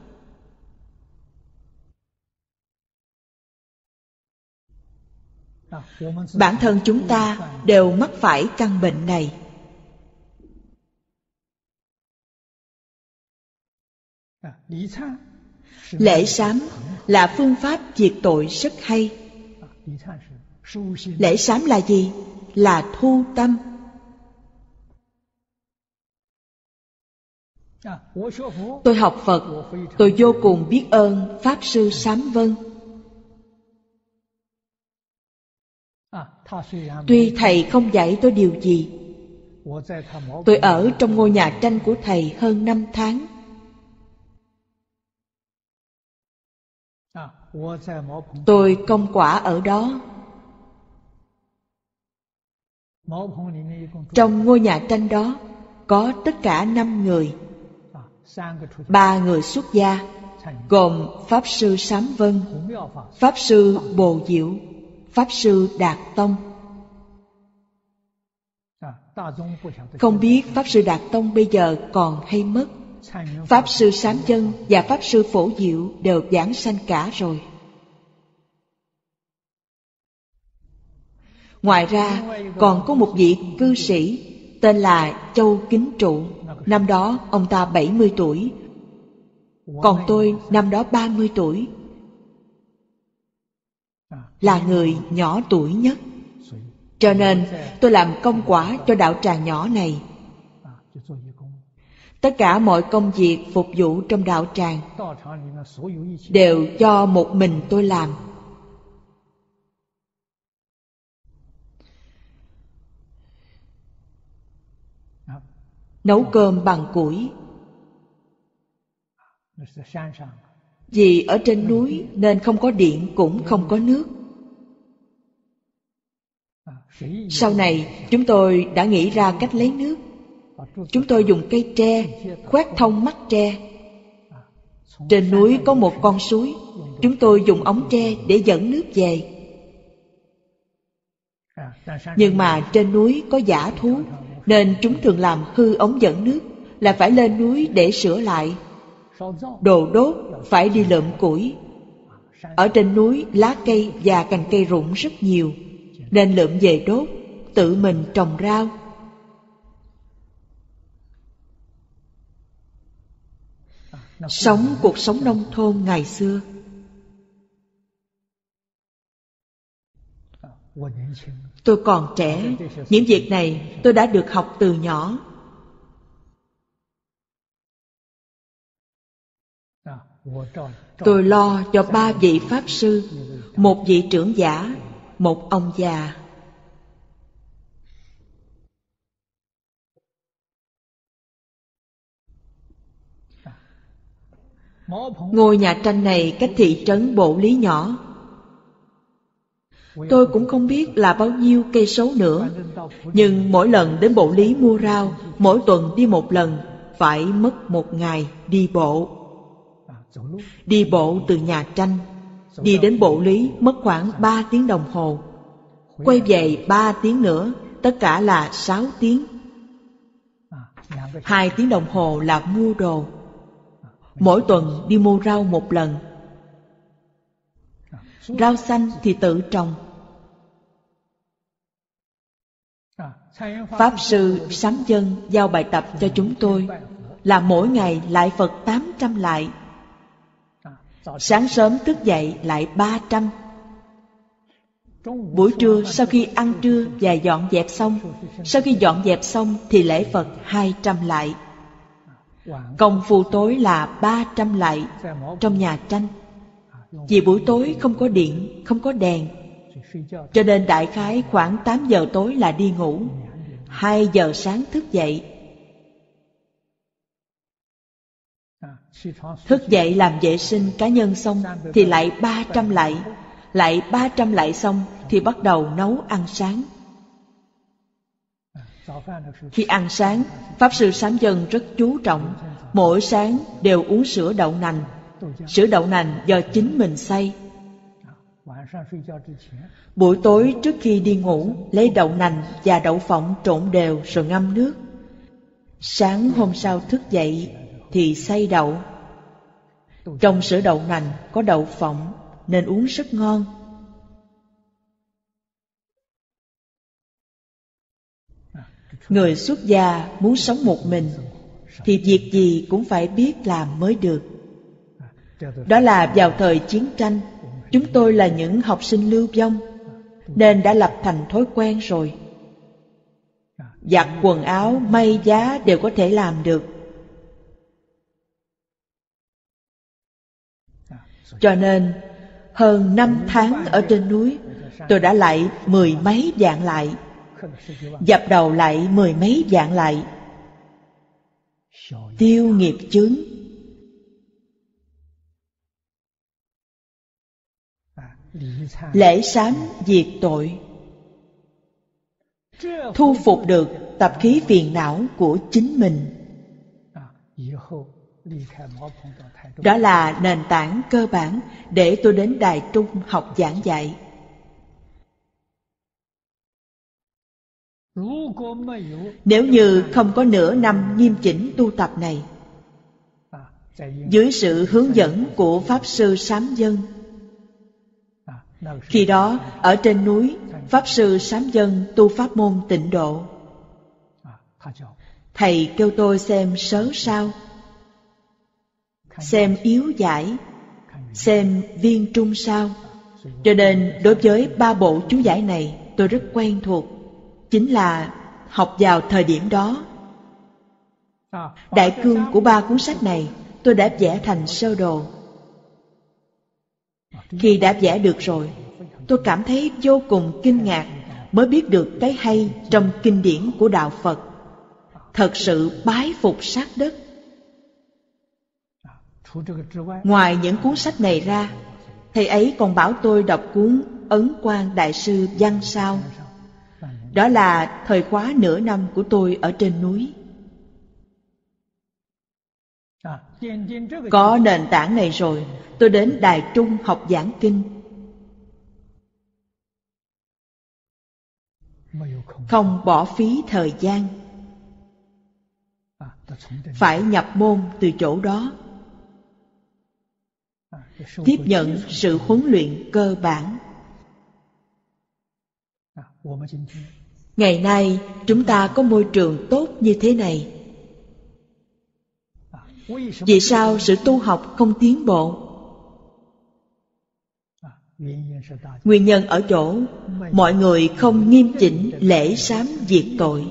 Bản thân chúng ta đều mắc phải căn bệnh này. Lễ sám là phương pháp diệt tội rất hay. Lễ sám là gì? Là thu tâm. Tôi học Phật, tôi vô cùng biết ơn Pháp Sư Sám Vân. Tuy Thầy không dạy tôi điều gì, tôi ở trong ngôi nhà tranh của Thầy hơn 5 tháng. Tôi công quả ở đó. Trong ngôi nhà tranh đó có tất cả 5 người. 3 người xuất gia, gồm Pháp Sư Sám Vân, Pháp Sư Bồ Diệu, Pháp Sư Đạt Tông. Không biết Pháp Sư Đạt Tông bây giờ còn hay mất. Pháp Sư Sám Vân và Pháp Sư Phổ Diệu đều giảng sanh cả rồi. Ngoài ra còn có một vị cư sĩ tên là Châu Kính Trụ. Năm đó ông ta 70 tuổi, còn tôi năm đó 30 tuổi, là người nhỏ tuổi nhất. Cho nên tôi làm công quả cho đạo tràng nhỏ này. Tất cả mọi công việc phục vụ trong đạo tràng đều do một mình tôi làm. Nấu cơm bằng củi. Vì ở trên núi nên không có điện cũng không có nước. Sau này chúng tôi đã nghĩ ra cách lấy nước. Chúng tôi dùng cây tre khoét thông mắt tre. Trên núi có một con suối, chúng tôi dùng ống tre để dẫn nước về. Nhưng mà trên núi có dã thú, nên chúng thường làm hư ống dẫn nước, là phải lên núi để sửa lại. Đồ đốt phải đi lượm củi. Ở trên núi lá cây và cành cây rụng rất nhiều, nên lượm về đốt, tự mình trồng rau. Sống cuộc sống nông thôn ngày xưa. Tôi còn trẻ, những việc này tôi đã được học từ nhỏ. Tôi lo cho 3 vị Pháp Sư, một vị trưởng giả, một ông già. Ngôi nhà tranh này cách thị trấn Bộ Lý nhỏ. Tôi cũng không biết là bao nhiêu cây số nữa, nhưng mỗi lần đến Bộ Lý mua rau, mỗi tuần đi một lần, phải mất 1 ngày đi bộ. Đi bộ từ nhà tranh, đi đến Bộ Lý mất khoảng 3 tiếng đồng hồ. Quay về 3 tiếng nữa, tất cả là 6 tiếng. 2 tiếng đồng hồ là mua đồ. Mỗi tuần đi mua rau một lần. Rau xanh thì tự trồng. Pháp Sư Sám Dân giao bài tập cho chúng tôi là mỗi ngày lại Phật 800 lại. Sáng sớm thức dậy lại 300. Buổi trưa sau khi ăn trưa và dọn dẹp xong, sau khi dọn dẹp xong thì lễ Phật 200 lại. Công phu tối là 300 lại trong nhà tranh. Vì buổi tối không có điện, không có đèn, cho nên đại khái khoảng 8 giờ tối là đi ngủ, 2 giờ sáng thức dậy. Thức dậy làm vệ sinh cá nhân xong thì lại 300 lại 300 lại xong thì bắt đầu nấu ăn sáng. Khi ăn sáng, Pháp Sư Sám Dân rất chú trọng, mỗi sáng đều uống sữa đậu nành. Sữa đậu nành do chính mình xay. Buổi tối trước khi đi ngủ, lấy đậu nành và đậu phộng trộn đều rồi ngâm nước. Sáng hôm sau thức dậy thì xay đậu. Trong sữa đậu nành có đậu phộng nên uống rất ngon. Người xuất gia muốn sống một mình thì việc gì cũng phải biết làm mới được. Đó là vào thời chiến tranh, chúng tôi là những học sinh lưu vong nên đã lập thành thói quen rồi. Giặt quần áo, may giá đều có thể làm được. Cho nên hơn 5 tháng ở trên núi, tôi đã lại 10 mấy vạn lại, dập đầu lại 10 mấy vạn lại. Tiêu nghiệp chướng. Lễ sám diệt tội, thu phục được tập khí phiền não của chính mình. Đó là nền tảng cơ bản để tôi đến Đài Trung học giảng dạy. Nếu như không có nửa năm nghiêm chỉnh tu tập này, dưới sự hướng dẫn của Pháp Sư Sám Dân, khi đó ở trên núi, Pháp Sư Sám Dân tu pháp môn Tịnh Độ. Thầy kêu tôi xem sớ sao, xem yếu giải, xem viên trung sao. Cho nên đối với 3 bộ chú giải này tôi rất quen thuộc. Chính là học vào thời điểm đó. Đại cương của 3 cuốn sách này tôi đã vẽ thành sơ đồ. Khi đã vẽ được rồi, tôi cảm thấy vô cùng kinh ngạc, mới biết được cái hay trong kinh điển của Đạo Phật. Thật sự bái phục sát đất. Ngoài những cuốn sách này ra, thầy ấy còn bảo tôi đọc cuốn Ấn Quang Đại Sư Văn Sao. Đó là thời khóa nửa năm của tôi ở trên núi. Có nền tảng này rồi, tôi đến Đài Trung học giảng kinh. Không bỏ phí thời gian. Phải nhập môn từ chỗ đó. Tiếp nhận sự huấn luyện cơ bản. Ngày nay chúng ta có môi trường tốt như thế này. Vì sao sự tu học không tiến bộ? Nguyên nhân ở chỗ mọi người không nghiêm chỉnh lễ sám diệt tội.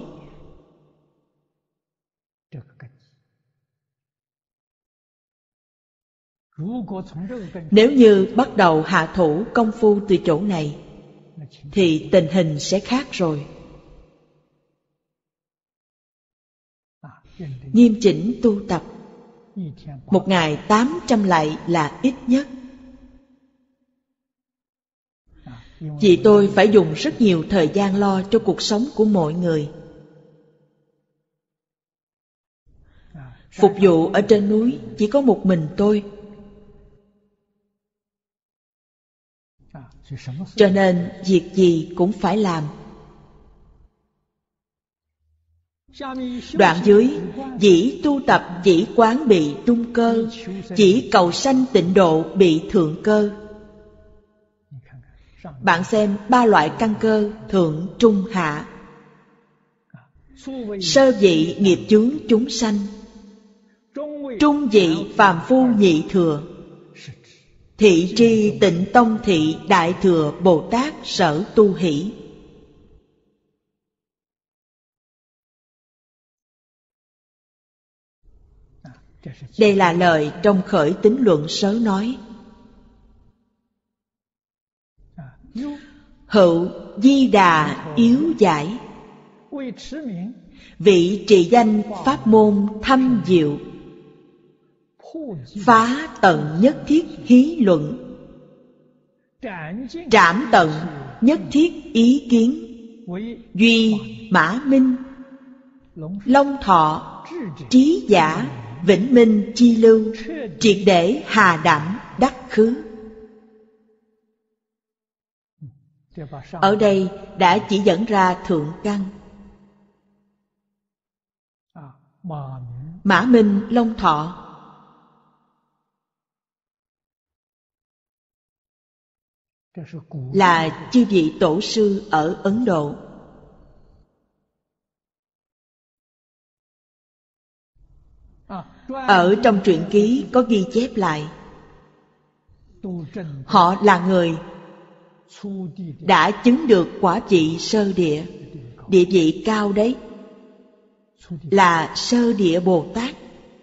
Nếu như bắt đầu hạ thủ công phu từ chỗ này thì tình hình sẽ khác rồi. Nghiêm chỉnh tu tập, 1 ngày 800 lại là ít nhất. Vì tôi phải dùng rất nhiều thời gian lo cho cuộc sống của mọi người. Phục vụ ở trên núi chỉ có một mình tôi. Cho nên việc gì cũng phải làm. Đoạn dưới: dĩ tu tập chỉ quán bị trung cơ, chỉ cầu sanh tịnh độ bị thượng cơ. Bạn xem 3 loại căn cơ thượng, trung, hạ. Sơ vị nghiệp chướng chúng sanh, trung vị phàm phu nhị thừa, thị tri tịnh tông thị đại thừa Bồ Tát sở tu hỷ. Đây là lời trong khởi tín luận sớ nói. Hữu Di Đà yếu giải, vị trì danh pháp môn thâm diệu, phá tận nhất thiết hí luận, trảm tận nhất thiết ý kiến, duy mã minh, long thọ, trí giả, vĩnh minh chi lưu, triệt để hà đảm đắc khứ. Ở đây đã chỉ dẫn ra thượng căn. Mã minh, long thọ là chư vị tổ sư ở Ấn Độ. Ở trong truyện ký có ghi chép lại, họ là người đã chứng được quả vị sơ địa, địa vị cao đấy, là sơ địa Bồ Tát.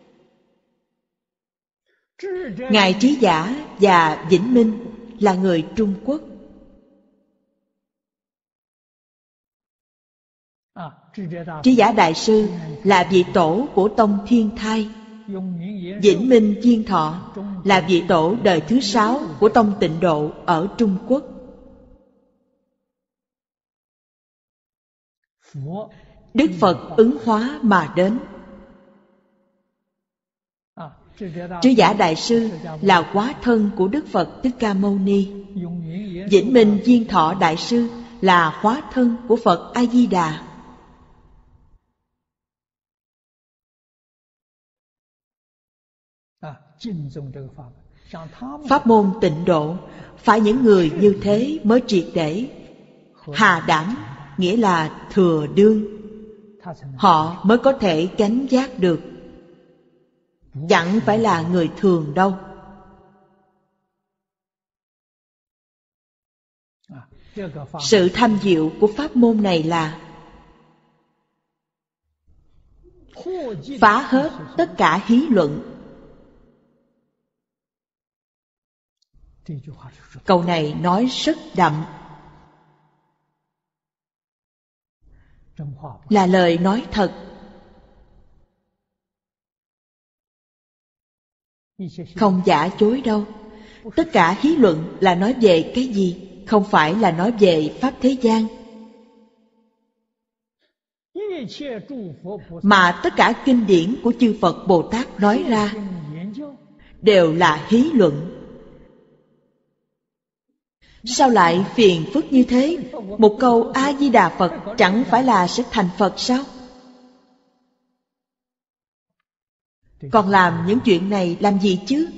Ngài Trí Giả và Vĩnh Minh là người Trung Quốc. Trí Giả Đại Sư là vị tổ của tông Thiên Thai. Vĩnh Minh Diên Thọ là vị tổ đời thứ 6 của tông Tịnh Độ ở Trung Quốc. Đức Phật ứng hóa mà đến. Trí Giả Đại Sư là hóa thân của Đức Phật Thích Ca Mâu Ni. Vĩnh Minh Diên Thọ Đại Sư là hóa thân của Phật A Di Đà. Pháp môn Tịnh Độ phải những người như thế mới triệt để. Hà đảm nghĩa là thừa đương, họ mới có thể gánh vác được, chẳng phải là người thường đâu. Sự tham diệu của pháp môn này là phá hết tất cả hí luận. Câu này nói rất đậm, là lời nói thật. Không giả dối đâu. Tất cả hí luận là nói về cái gì? Không phải là nói về pháp thế gian, mà tất cả kinh điển của chư Phật Bồ Tát nói ra đều là hí luận. Sao lại phiền phức như thế? Một câu A-di-đà Phật chẳng phải là sẽ thành Phật sao? Còn làm những chuyện này làm gì chứ?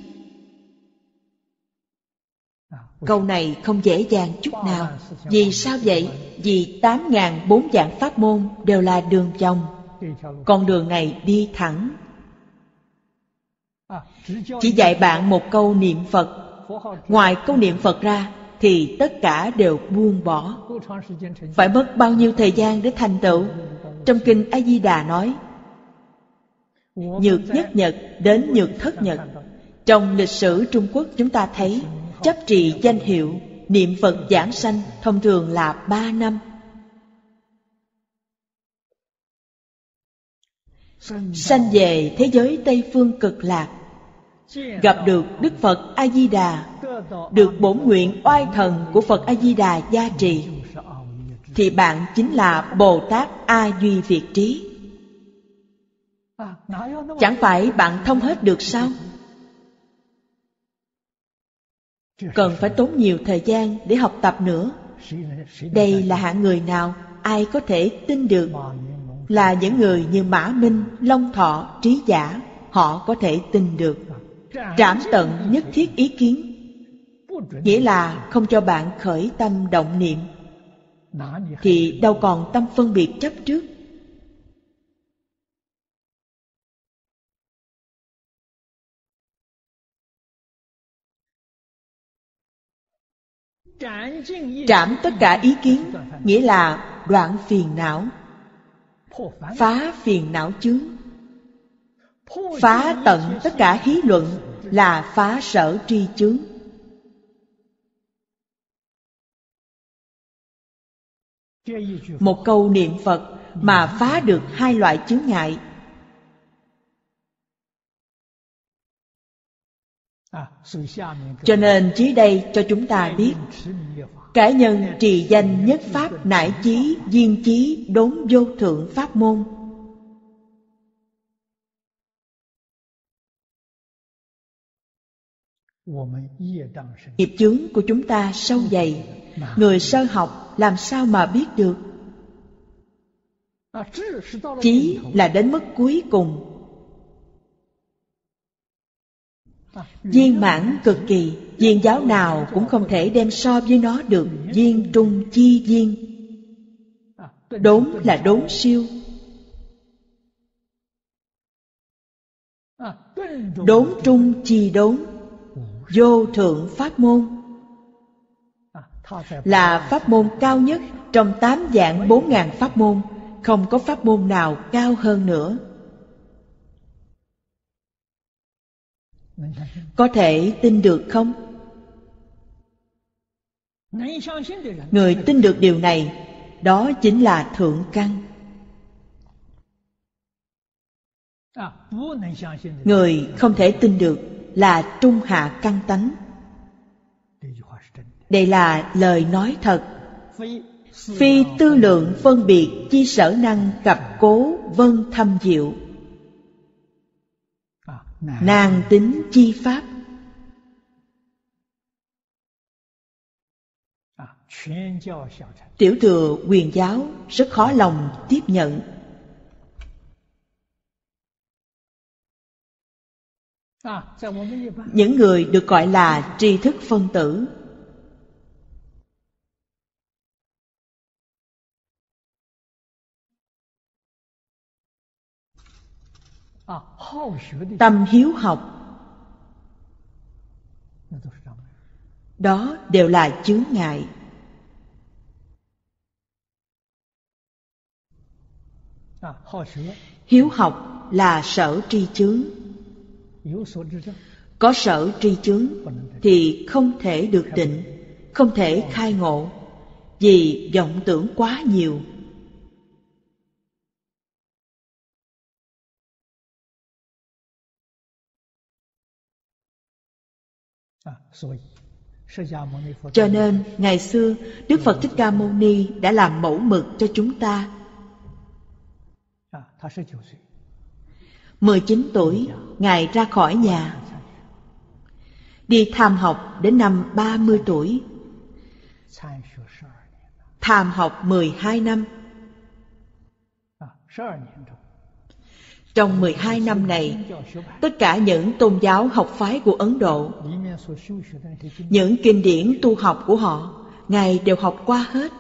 Câu này không dễ dàng chút nào. Vì sao vậy? Vì 8.004 dạng pháp môn đều là đường vòng. Con đường này đi thẳng. Chỉ dạy bạn một câu niệm Phật. Ngoài câu niệm Phật ra thì tất cả đều buông bỏ. Phải mất bao nhiêu thời gian để thành tựu? Trong kinh A Di Đà nói, nhược nhất nhật đến nhược thất nhật. Trong lịch sử Trung Quốc chúng ta thấy chấp trì danh hiệu, niệm Phật giảng sanh thông thường là 3 năm. Sanh về thế giới Tây Phương Cực Lạc, gặp được Đức Phật A Di Đà, được bổn nguyện oai thần của Phật A Di Đà gia trì, thì bạn chính là Bồ Tát A Duy Việt Trí. Chẳng phải bạn thông hết được sao? Cần phải tốn nhiều thời gian để học tập nữa. Đây là hạng người nào? Ai có thể tin được? là những người như Mã Minh, Long Thọ, Trí Giả, họ có thể tin được. Trảm tận nhất thiết ý kiến, nghĩa là không cho bạn khởi tâm động niệm, thì đâu còn tâm phân biệt chấp trước. Trảm tất cả ý kiến, nghĩa là đoạn phiền não, phá phiền não chướng. Phá tận tất cả hí luận là phá sở tri chướng. Một câu niệm Phật mà phá được hai loại chướng ngại. Cho nên dưới đây cho chúng ta biết, cá nhân trì danh nhất pháp nải chí viên chí đốn vô thượng pháp môn. Nghiệp chướng của chúng ta sâu dày, người sơ học làm sao mà biết được? Chí là đến mức cuối cùng, viên mãn cực kỳ, viên giáo nào cũng không thể đem so với nó được. Viên trung chi viên, đốn là đốn siêu, đốn trung chi đốn, vô thượng pháp môn, là pháp môn cao nhất trong 8 vạn 4.000 pháp môn, không có pháp môn nào cao hơn nữa. Có thể tin được không? Người tin được điều này, đó chính là thượng căn. Người không thể tin được là trung hạ căn tánh. Đây là lời nói thật. Phi tư lượng phân biệt chi sở năng cập cố vân thâm diệu, nàng tính chi pháp. Tiểu thừa Quyền giáo rất khó lòng tiếp nhận. Những người được gọi là tri thức phân tử, tâm hiếu học, đó đều là chướng ngại. Hiếu học là sở tri chướng. Có sở tri chướng thì không thể được định, không thể khai ngộ, vì vọng tưởng quá nhiều. Cho nên ngày xưa Đức Phật Thích Ca Mâu Ni đã làm mẫu mực cho chúng ta. 19 tuổi, Ngài ra khỏi nhà, đi tham học đến năm 30 tuổi. Tham học 12 năm. Trong 12 năm này, tất cả những tôn giáo học phái của Ấn Độ, những kinh điển tu học của họ, Ngài đều học qua hết.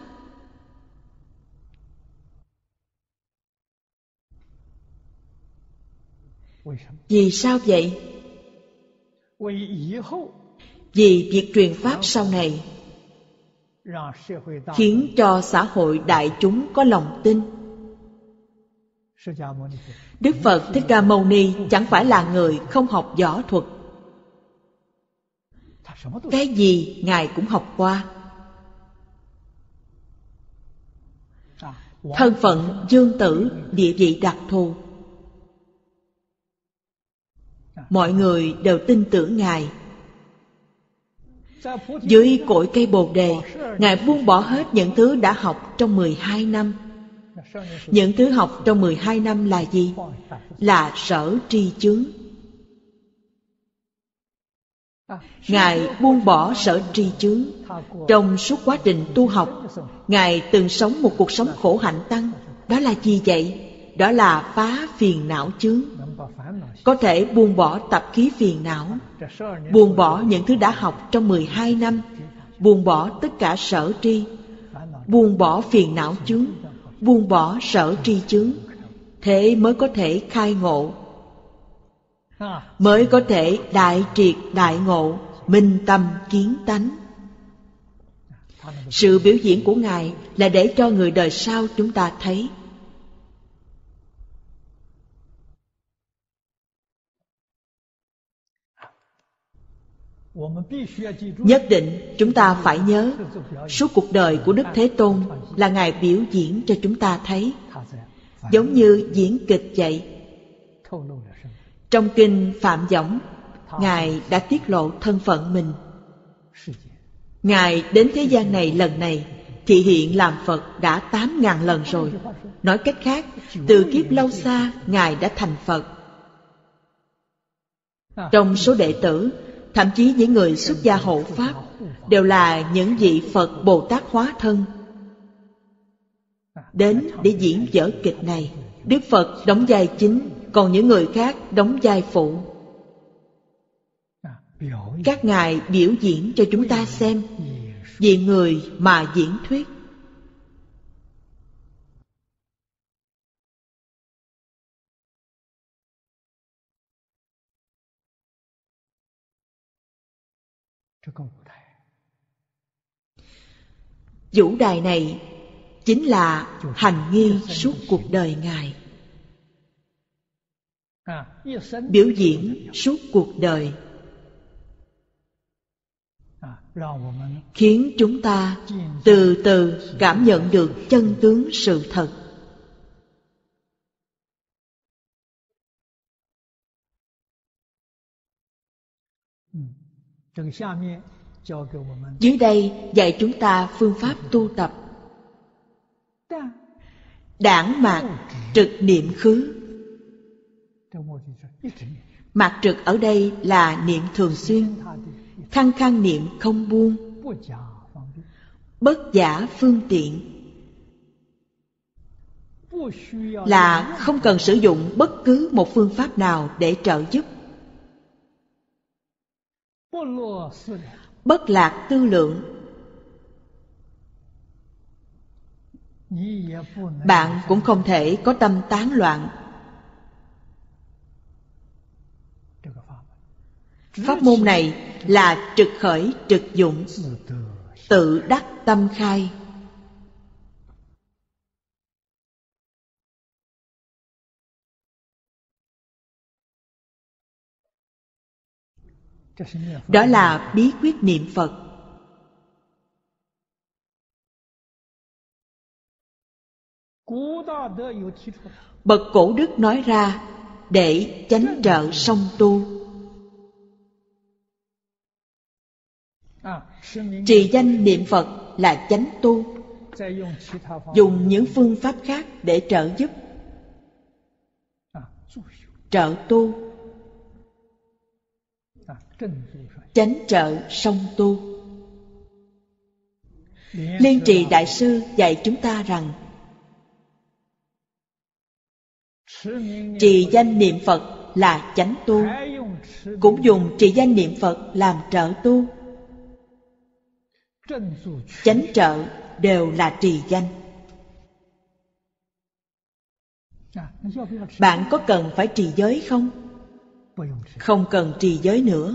Vì sao vậy? Vì việc truyền pháp sau này khiến cho xã hội đại chúng có lòng tin. Đức Phật Thích Ca Mâu Ni chẳng phải là người không học võ thuật. Cái gì Ngài cũng học qua. Thân phận dương tử, địa vị đặc thù, mọi người đều tin tưởng Ngài. Dưới cội cây Bồ Đề, Ngài buông bỏ hết những thứ đã học trong 12 năm. Những thứ học trong 12 năm là gì? Là sở tri chướng. Ngài buông bỏ sở tri chướng. Trong suốt quá trình tu học, Ngài từng sống một cuộc sống khổ hạnh tăng. Đó là gì vậy? đó là phá phiền não chướng, có thể buông bỏ tập khí phiền não, buông bỏ những thứ đã học trong 12 năm, buông bỏ tất cả sở tri, buông bỏ phiền não chướng, buông bỏ sở tri chướng. Thế mới có thể khai ngộ, mới có thể đại triệt đại ngộ, minh tâm kiến tánh. Sự biểu diễn của Ngài là để cho người đời sau chúng ta thấy. Nhất định chúng ta phải nhớ, suốt cuộc đời của Đức Thế Tôn là Ngài biểu diễn cho chúng ta thấy, giống như diễn kịch vậy. Trong kinh Phạm Võng, Ngài đã tiết lộ thân phận mình. Ngài đến thế gian này lần này thị hiện làm Phật đã 8.000 lần rồi. Nói cách khác, từ kiếp lâu xa Ngài đã thành Phật. Trong số đệ tử, thậm chí những người xuất gia hộ Pháp đều là những vị Phật Bồ Tát hóa thân. Đến để diễn vở kịch này, Đức Phật đóng vai chính, còn những người khác đóng vai phụ. Các ngài biểu diễn cho chúng ta xem, vì người mà diễn thuyết. Vũ đài này chính là hành nghi suốt cuộc đời Ngài, biểu diễn suốt cuộc đời, khiến chúng ta từ từ cảm nhận được chân tướng sự thật. Dưới đây dạy chúng ta phương pháp tu tập. Đãng mạt trực niệm khứ. Mạt trực ở đây là niệm thường xuyên, khăng khăng niệm không buông, bất giả phương tiện, là không cần sử dụng bất cứ một phương pháp nào để trợ giúp. Bất lạc tư lượng, bạn cũng không thể có tâm tán loạn. Pháp môn này là trực khởi trực dụng, tự đắc tâm khai. Đó là bí quyết niệm Phật. Bậc cổ đức nói ra để chánh trợ song tu. Trì danh niệm Phật là chánh tu, dùng những phương pháp khác để trợ giúp, trợ tu, chánh trợ song tu. Liên Trì Đại Sư dạy chúng ta rằng trì danh niệm Phật là chánh tu, cũng dùng trì danh niệm Phật làm trợ tu. Chánh trợ đều là trì danh. Bạn có cần phải trì giới không? Không cần trì giới nữa.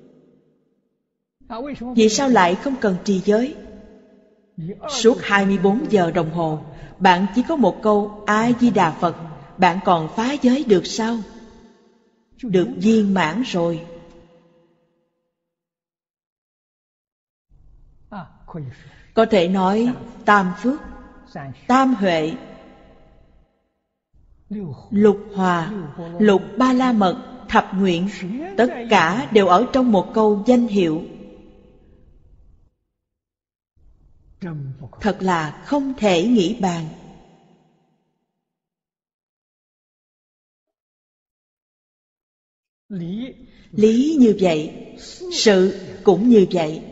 Vì sao lại không cần trì giới? Suốt 24 giờ đồng hồ, bạn chỉ có một câu A-di-đà Phật, bạn còn phá giới được sao? Được viên mãn rồi. Có thể nói tam phước, tam huệ, lục hòa, lục ba la mật, thập nguyện, tất cả đều ở trong một câu danh hiệu. Thật là không thể nghĩ bàn. Lý như vậy, sự cũng như vậy.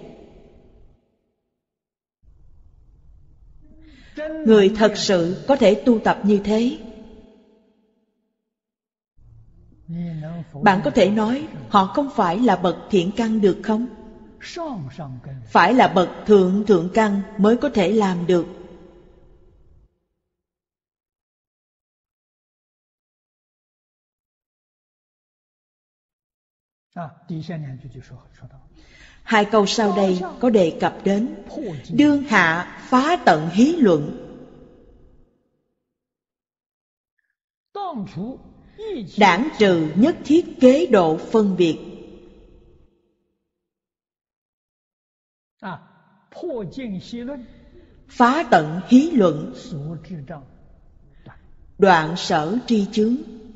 Người thật sự có thể tu tập như thế, Bạn có thể nói họ không phải là bậc thiện căn được không? Phải là bậc thượng thượng căn mới có thể làm được. Hai câu sau đây có đề cập đến đương hạ phá tận hí luận. Đảng trừ nhất thiết kế độ phân biệt. Phá tận hí luận, đoạn sở tri chướng.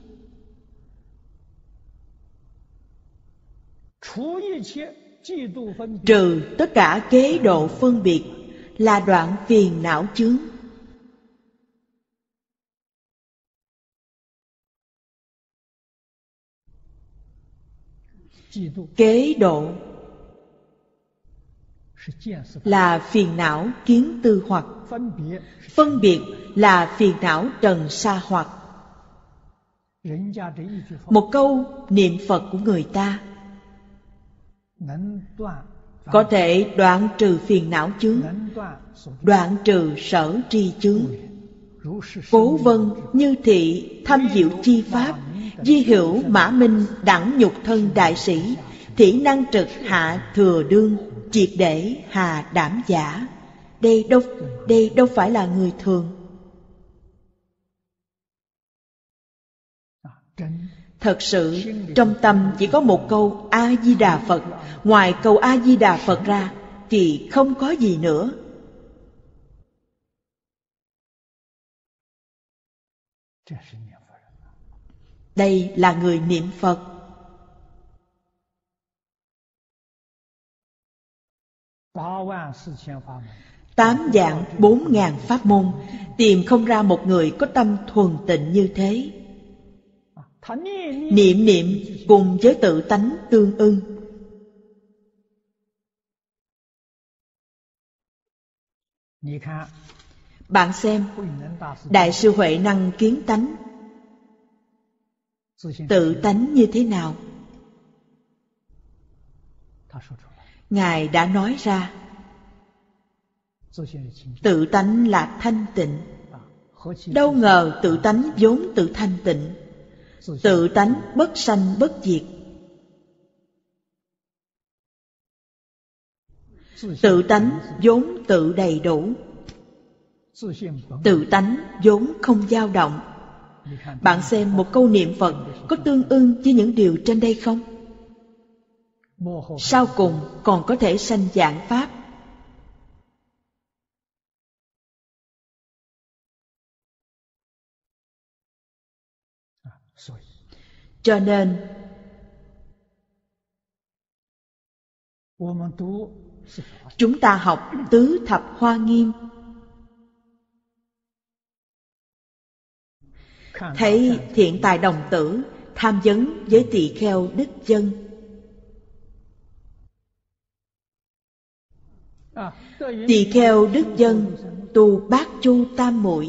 Trừ tất cả kế độ phân biệt là đoạn phiền não chướng. Kế độ là phiền não kiến tư hoặc. Phân biệt là phiền não trần sa hoặc. Một câu niệm Phật của người ta có thể đoạn trừ phiền não chướng, đoạn trừ sở tri chướng. Cố vân như thị thâm diệu chi pháp, di hữu mã minh đẳng nhục thân đại sĩ, thị năng trực hạ thừa đương, triệt để hà đảm giả. Đây đâu phải là người thường. Thật sự trong tâm chỉ có một câu A-di-đà Phật. Ngoài câu A-di-đà Phật ra thì không có gì nữa. Đây là người niệm Phật. Tám vạn 4.000 pháp môn, tìm không ra một người có tâm thuần tịnh như thế. Niệm niệm cùng với tự tánh tương ưng. Bạn xem, Đại sư Huệ Năng kiến tánh, tự tánh như thế nào? Ngài đã nói ra, tự tánh là thanh tịnh. Đâu ngờ tự tánh vốn tự thanh tịnh, tự tánh bất sanh bất diệt. Tự tánh vốn tự đầy đủ, tự tánh vốn không dao động. Bạn xem một câu niệm Phật có tương ưng với những điều trên đây không? Sau cùng còn có thể sanh vạn pháp. Cho nên chúng ta học tứ thập hoa nghiêm, thấy Thiện Tài Đồng Tử tham vấn với tỳ kheo Đức Dân. Tỳ kheo Đức Dân tu Bát Chu Tam Muội.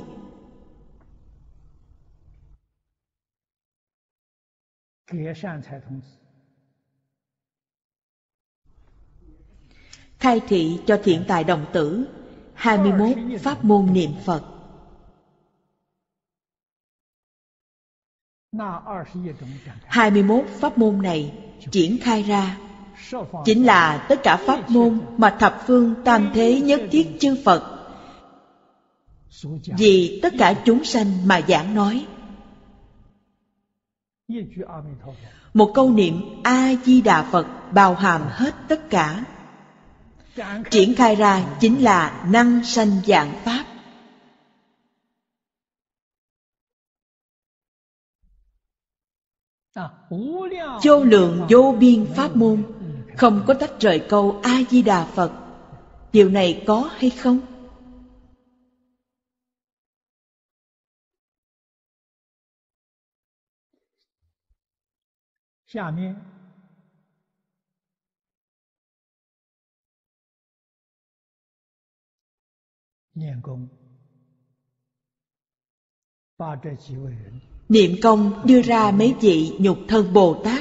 Khai thị cho Thiện Tài Đồng Tử 21 pháp môn niệm Phật. Hai mươi 21 pháp môn này triển khai ra chính là tất cả pháp môn mà thập phương tam thế nhất thiết chư Phật vì tất cả chúng sanh mà giảng nói. Một câu niệm A-di-đà Phật bao hàm hết tất cả. Triển khai ra chính là năng sanh vạn pháp. Vô lượng vô biên pháp môn, không có tách rời câu A-di-đà Phật. Điều này có hay không? Niệm công đưa ra mấy vị nhục thân Bồ Tát,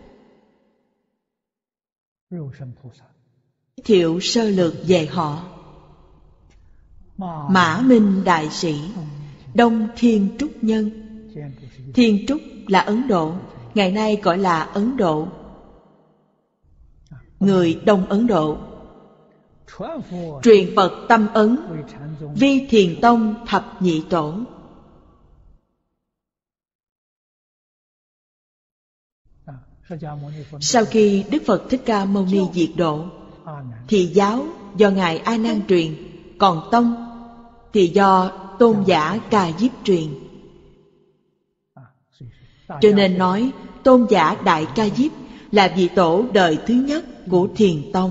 thiệu sơ lược về họ. Mã Minh Đại Sĩ, Đông Thiên Trúc Nhân. Thiên Trúc là Ấn Độ, ngày nay gọi là Ấn Độ, người Đông Ấn Độ. Truyền Phật Tâm Ấn, Vi Thiền Tông Thập Nhị Tổ. Sau khi Đức Phật Thích Ca Mâu Ni diệt độ, thì giáo do Ngài A Nan truyền, còn tông thì do tôn giả Ca Diếp truyền. Cho nên nói tôn giả Đại Ca Diếp là vị tổ đời thứ nhất của Thiền Tông.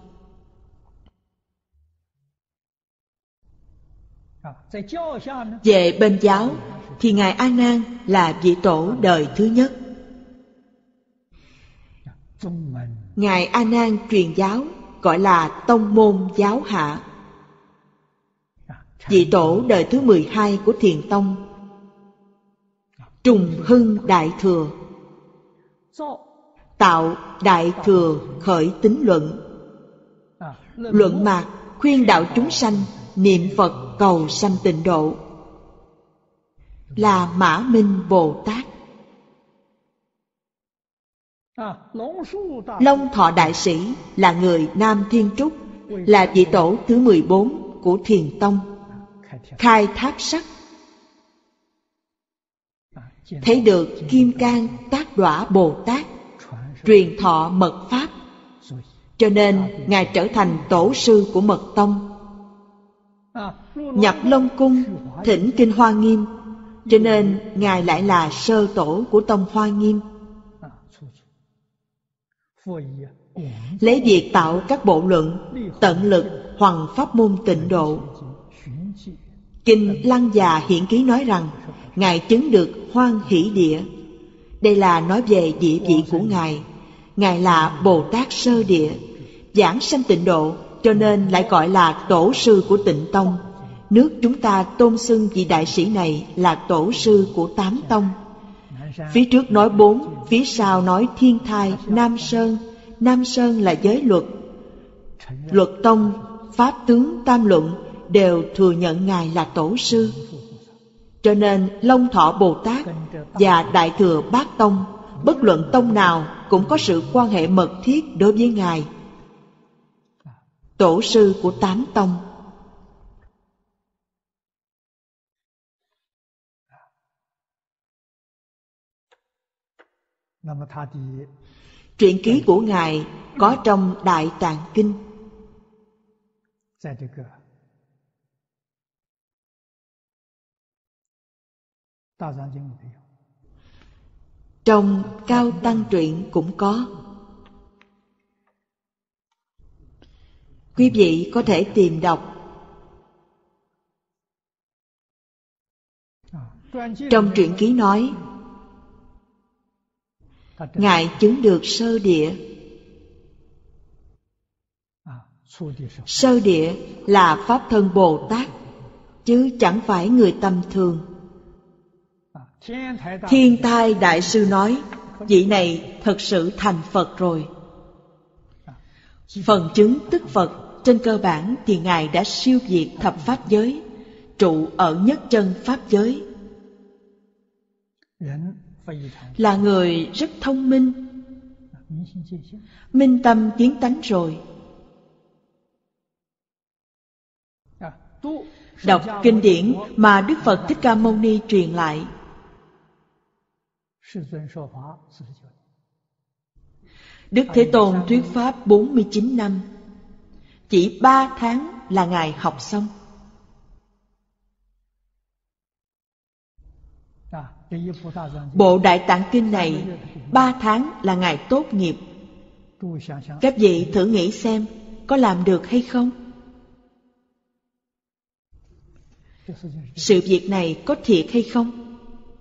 Về bên giáo thì Ngài A Nan là vị tổ đời thứ nhất. Ngài A Nan truyền giáo gọi là tông môn giáo hạ. Vị tổ đời thứ 12 của Thiền Tông, Trùng Hưng Đại Thừa, tạo Đại Thừa Khởi Tín Luận. Luận mạc khuyên đạo chúng sanh niệm Phật cầu sanh tịnh độ, là Mã Minh Bồ Tát. Long Thọ Đại Sĩ là người Nam Thiên Trúc, là vị tổ thứ 14 của Thiền Tông, khai thác sắc. Thấy được Kim Cang Tác Đọa Bồ Tát truyền thọ mật pháp, cho nên Ngài trở thành tổ sư của Mật Tông. Nhập Long Cung thỉnh Kinh Hoa Nghiêm, cho nên Ngài lại là sơ tổ của Tông Hoa Nghiêm. Lấy việc tạo các bộ luận, tận lực hoằng pháp môn tịnh độ. Kinh Lăng Già Hiển Ký nói rằng Ngài chứng được Hoan Hỷ Địa. Đây là nói về địa vị của Ngài. Ngài là Bồ Tát sơ địa, giảng sanh tịnh độ, cho nên lại gọi là tổ sư của Tịnh Tông. Nước chúng ta tôn xưng vị đại sĩ này là tổ sư của 8 tông. Phía trước nói 4, phía sau nói Thiên Thai, Nam Sơn. Nam Sơn là giới luật. Luật tông, pháp tướng, tam luận đều thừa nhận Ngài là tổ sư. Cho nên Long Thọ Bồ Tát và Đại Thừa Bát Tông, bất luận tông nào cũng có sự quan hệ mật thiết đối với Ngài, tổ sư của 8 tông. Truyện ký của Ngài có trong Đại Tạng Kinh. Trong Cao Tăng Truyện cũng có. Quý vị có thể tìm đọc. Trong truyện ký nói Ngài chứng được sơ địa. Sơ địa là Pháp thân Bồ Tát, chứ chẳng phải người tầm thường. Thiên Thai Đại Sư nói vị này thật sự thành Phật rồi. Phần chứng tức Phật trên cơ bản thì Ngài đã siêu việt thập pháp giới, trụ ở nhất chân pháp giới. Là người rất thông minh, minh tâm kiến tánh rồi. Đọc kinh điển mà Đức Phật Thích Ca Mâu Ni truyền lại. Đức Thế Tôn thuyết pháp 49 năm, chỉ 3 tháng là Ngài học xong. Bộ Đại Tạng Kinh này 3 tháng là Ngài tốt nghiệp. Các vị thử nghĩ xem có làm được hay không? Sự việc này có thiệt hay không?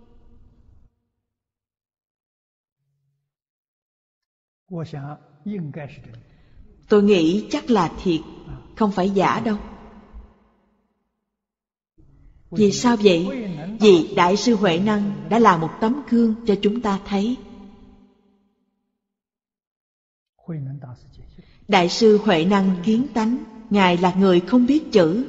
Tôi nghĩ chắc là thiệt, không phải giả đâu. Vì sao vậy? Vì Đại sư Huệ Năng đã là một tấm gương cho chúng ta thấy. Đại sư Huệ Năng kiến tánh, Ngài là người không biết chữ.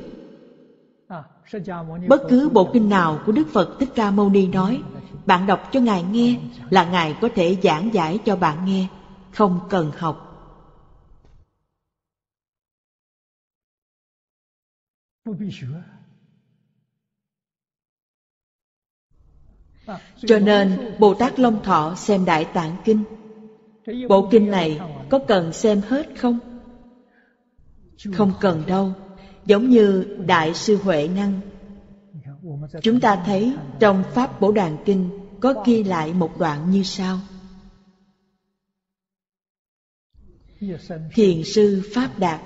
Bất cứ bộ kinh nào của Đức Phật Thích Ca Mâu Ni nói, bạn đọc cho Ngài nghe là Ngài có thể giảng giải cho bạn nghe, không cần học. Cho nên Bồ Tát Long Thọ xem Đại Tạng Kinh. Bộ kinh này có cần xem hết không? Không cần đâu. Giống như Đại sư Huệ Năng, chúng ta thấy trong Pháp Bổ Đàn Kinh có ghi lại một đoạn như sau: Thiền sư Pháp Đạt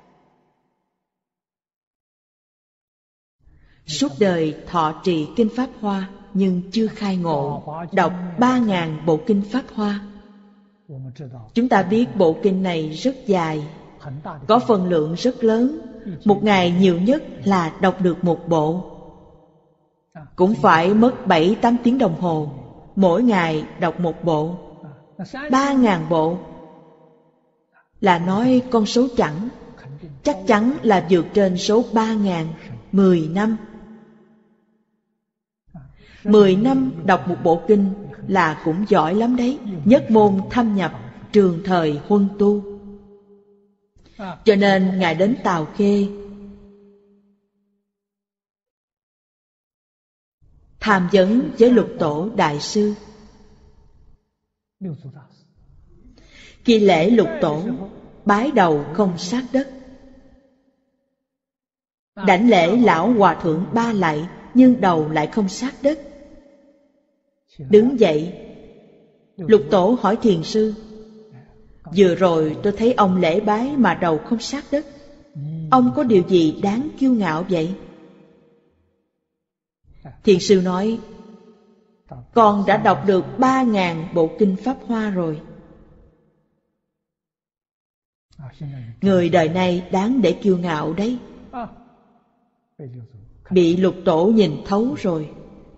suốt đời thọ trì kinh Pháp Hoa nhưng chưa khai ngộ, đọc 3.000 bộ kinh Pháp Hoa. Chúng ta biết bộ kinh này rất dài, có phần lượng rất lớn. Một ngày nhiều nhất là đọc được một bộ. Cũng phải mất 7-8 tiếng đồng hồ, mỗi ngày đọc một bộ. 3.000 bộ là nói con số chẵn, chắc chắn là vượt trên số 3.000. 10 năm. 10 năm đọc một bộ kinh là cũng giỏi lắm đấy. Nhất môn thâm nhập, trường thời huân tu. Cho nên Ngài đến Tào Khê tham vấn với Lục Tổ Đại Sư. Khi lễ Lục Tổ, bái đầu không sát đất. Đảnh lễ lão hòa thượng 3 lạy, nhưng đầu lại không sát đất. Đứng dậy, Lục Tổ hỏi thiền sư: vừa rồi tôi thấy ông lễ bái mà đầu không sát đất, ông có điều gì đáng kiêu ngạo vậy? Thiền sư nói: con đã đọc được 3.000 bộ kinh Pháp Hoa rồi. Người đời này đáng để kiêu ngạo đấy. Bị Lục Tổ nhìn thấu rồi.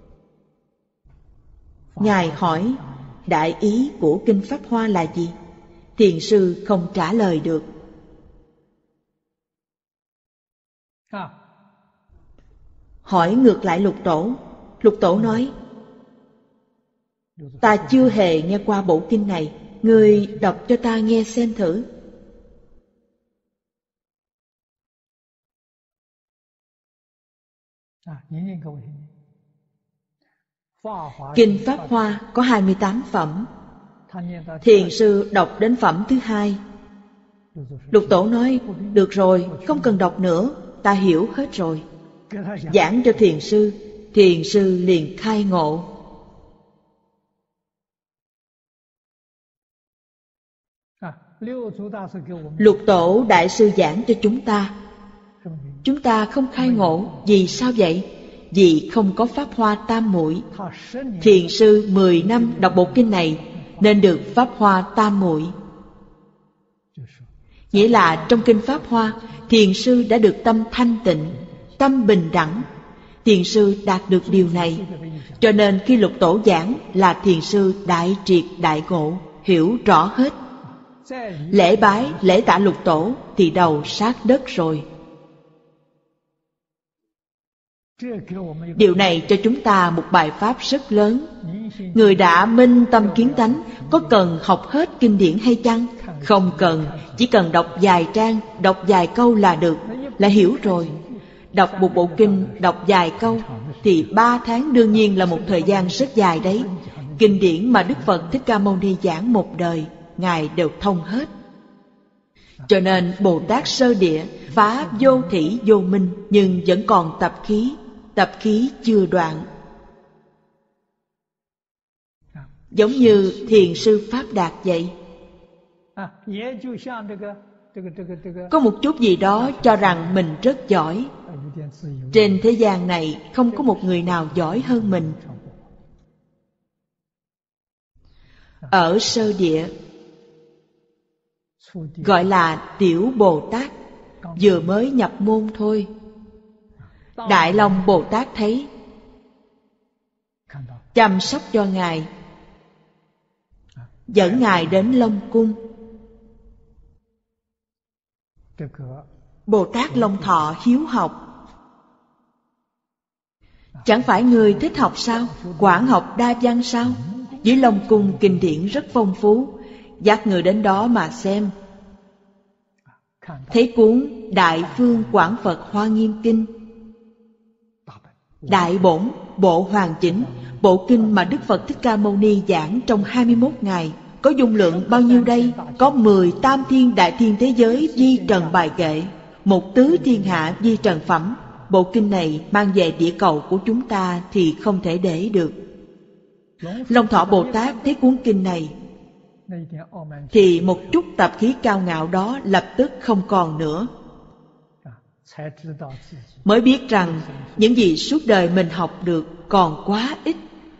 Ngài hỏi đại ý của kinh Pháp Hoa là gì? Thiền sư không trả lời được. Hỏi ngược lại Lục Tổ. Lục Tổ nói: ta chưa hề nghe qua bộ kinh này, ngươi đọc cho ta nghe xem thử. Kinh Pháp Hoa có 28 phẩm. Thiền sư đọc đến phẩm thứ 2. Lục Tổ nói: được rồi, không cần đọc nữa, ta hiểu hết rồi. Giảng cho thiền sư, thiền sư liền khai ngộ. Lục Tổ Đại Sư giảng cho chúng ta không khai ngộ. Vì sao vậy? Vì không có Pháp Hoa tam muội. Thiền sư 10 năm đọc bộ kinh này nên được Pháp Hoa tam muội. Nghĩa là trong kinh Pháp Hoa, thiền sư đã được tâm thanh tịnh, tâm bình đẳng. Thiền sư đạt được điều này, cho nên khi Lục Tổ giảng là thiền sư đại triệt đại ngộ, hiểu rõ hết. Lễ bái, lễ tạ Lục Tổ thì đầu sát đất rồi. Điều này cho chúng ta một bài pháp rất lớn. Người đã minh tâm kiến tánh có cần học hết kinh điển hay chăng? Không cần, chỉ cần đọc vài trang, đọc vài câu là được, là hiểu rồi. Đọc một bộ kinh, đọc vài câu thì 3 tháng đương nhiên là một thời gian rất dài đấy. Kinh điển mà Đức Phật Thích Ca Mâu Ni giảng một đời, Ngài đều thông hết. Cho nên Bồ Tát sơ địa phá vô thỉ vô minh, nhưng vẫn còn tập khí chưa đoạn. Giống như thiền sư Pháp Đạt vậy. Có một chút gì đó cho rằng mình rất giỏi. Trên thế gian này không có một người nào giỏi hơn mình. Ở sơ địa gọi là tiểu Bồ Tát, vừa mới nhập môn thôi. Đại Long Bồ Tát thấy, chăm sóc cho Ngài, dẫn Ngài đến Long Cung. Bồ Tát Long Thọ hiếu học. Chẳng phải người thích học sao? Quảng học đa văn sao? Dưới Long Cung kinh điển rất phong phú, dắt người đến đó mà xem. Thấy cuốn Đại Phương Quảng Phật Hoa Nghiêm Kinh, đại bổn, bộ hoàn chỉnh, bộ kinh mà Đức Phật Thích Ca Mâu Ni giảng trong 21 ngày, có dung lượng bao nhiêu đây? Có 10 tam thiên đại thiên thế giới di trần bài kệ, một tứ thiên hạ di trần phẩm. Bộ kinh này mang về địa cầu của chúng ta thì không thể để được. Long Thọ Bồ Tát thấy cuốn kinh này thì một chút tập khí cao ngạo đó lập tức không còn nữa. Mới biết rằng những gì suốt đời mình học được còn quá ít.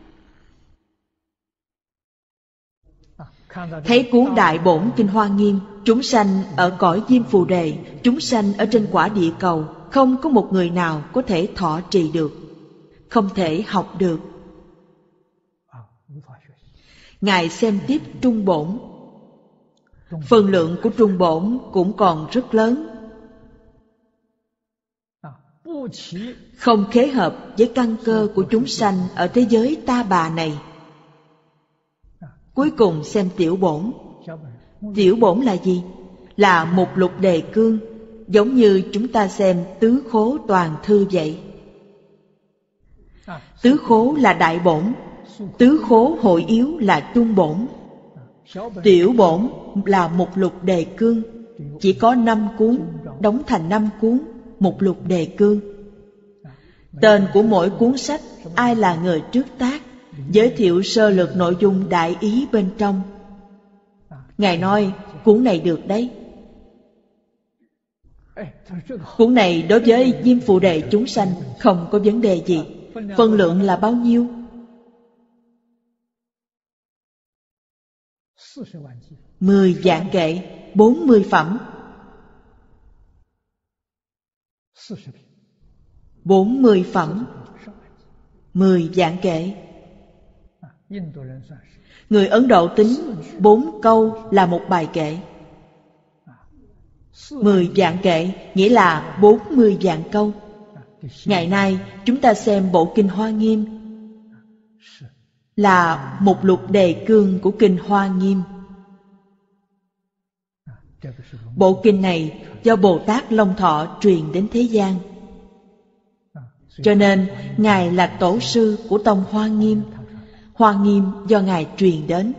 Thấy cuốn Đại Bổn Kinh Hoa Nghiêm, chúng sanh ở cõi Diêm Phù Đề, chúng sanh ở trên quả địa cầu, không có một người nào có thể thọ trì được, không thể học được. Ngài xem tiếp Trung Bổn. Phần lượng của Trung Bổn cũng còn rất lớn, không khế hợp với căn cơ của chúng sanh ở thế giới ta bà này. Cuối cùng xem Tiểu Bổn. Tiểu Bổn là gì? Là một lục đề cương, giống như chúng ta xem Tứ Khố Toàn Thư vậy. Tứ Khố là Đại Bổn, Tứ Khố Hội Yếu là Trung Bổn. Tiểu Bổn là một lục đề cương, chỉ có 5 cuốn, đóng thành 5 cuốn, một lục đề cương. Tên của mỗi cuốn sách, ai là người trước tác, giới thiệu sơ lược nội dung đại ý bên trong. Ngài nói, cuốn này được đấy. Cuốn này đối với Diêm Phù Đề chúng sanh không có vấn đề gì. Phân lượng là bao nhiêu? 10 vạn kệ, 40 phẩm. 40 phẩm, 10 vạn kệ. Người Ấn Độ tính 4 câu là một bài kệ. 10 vạn kệ nghĩa là 40 vạn câu. Ngày nay chúng ta xem bộ Kinh Hoa Nghiêm là một lục đề cương của Kinh Hoa Nghiêm. Bộ kinh này do Bồ Tát Long Thọ truyền đến thế gian, cho nên Ngài là tổ sư của tông Hoa Nghiêm. Hoa Nghiêm do Ngài truyền đến.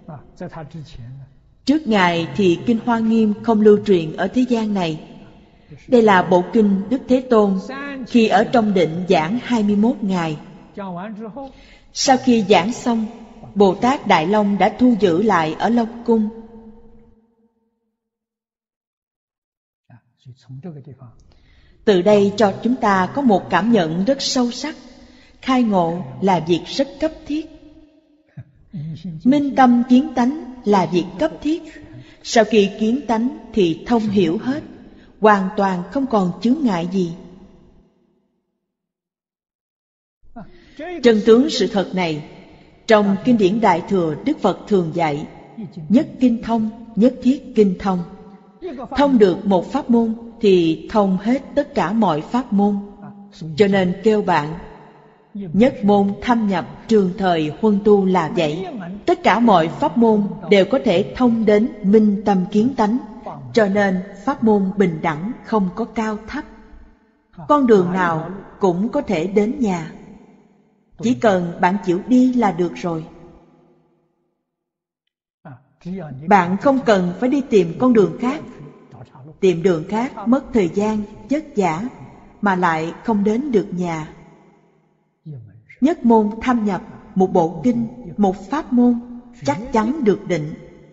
Trước Ngài thì Kinh Hoa Nghiêm không lưu truyền ở thế gian này. Đây là bộ kinh Đức Thế Tôn khi ở trong định giảng 21 ngày. Sau khi giảng xong, Bồ Tát Đại Long đã thu giữ lại ở Long Cung. Từ đây cho chúng ta có một cảm nhận rất sâu sắc. Khai ngộ là việc rất cấp thiết. Minh tâm kiến tánh là việc cấp thiết. Sau khi kiến tánh thì thông hiểu hết, hoàn toàn không còn chướng ngại gì. Chân tướng sự thật này, trong kinh điển Đại Thừa Đức Phật thường dạy, nhất kinh thông, nhất thiết kinh thông. Thông được một pháp môn thì thông hết tất cả mọi pháp môn. Cho nên kêu bạn nhất môn thâm nhập trường thời huân tu là vậy. Tất cả mọi pháp môn đều có thể thông đến minh tâm kiến tánh. Cho nên pháp môn bình đẳng, không có cao thấp. Con đường nào cũng có thể đến nhà. Chỉ cần bạn chịu đi là được rồi. Bạn không cần phải đi tìm con đường khác. Tìm đường khác mất thời gian, vất vả, mà lại không đến được nhà. Nhất môn thâm nhập, một bộ kinh, một pháp môn, chắc chắn được định.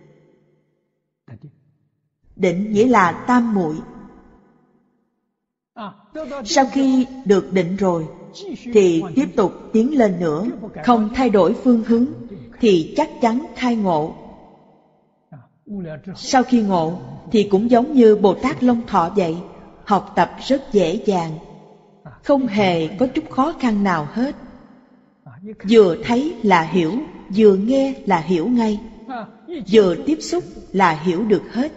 Định nghĩa là tam muội. Sau khi được định rồi thì tiếp tục tiến lên nữa, không thay đổi phương hướng thì chắc chắn khai ngộ. Sau khi ngộ thì cũng giống như Bồ Tát Long Thọ vậy, học tập rất dễ dàng. không hề có chút khó khăn nào hết. Vừa thấy là hiểu, vừa nghe là hiểu ngay, vừa tiếp xúc là hiểu được hết.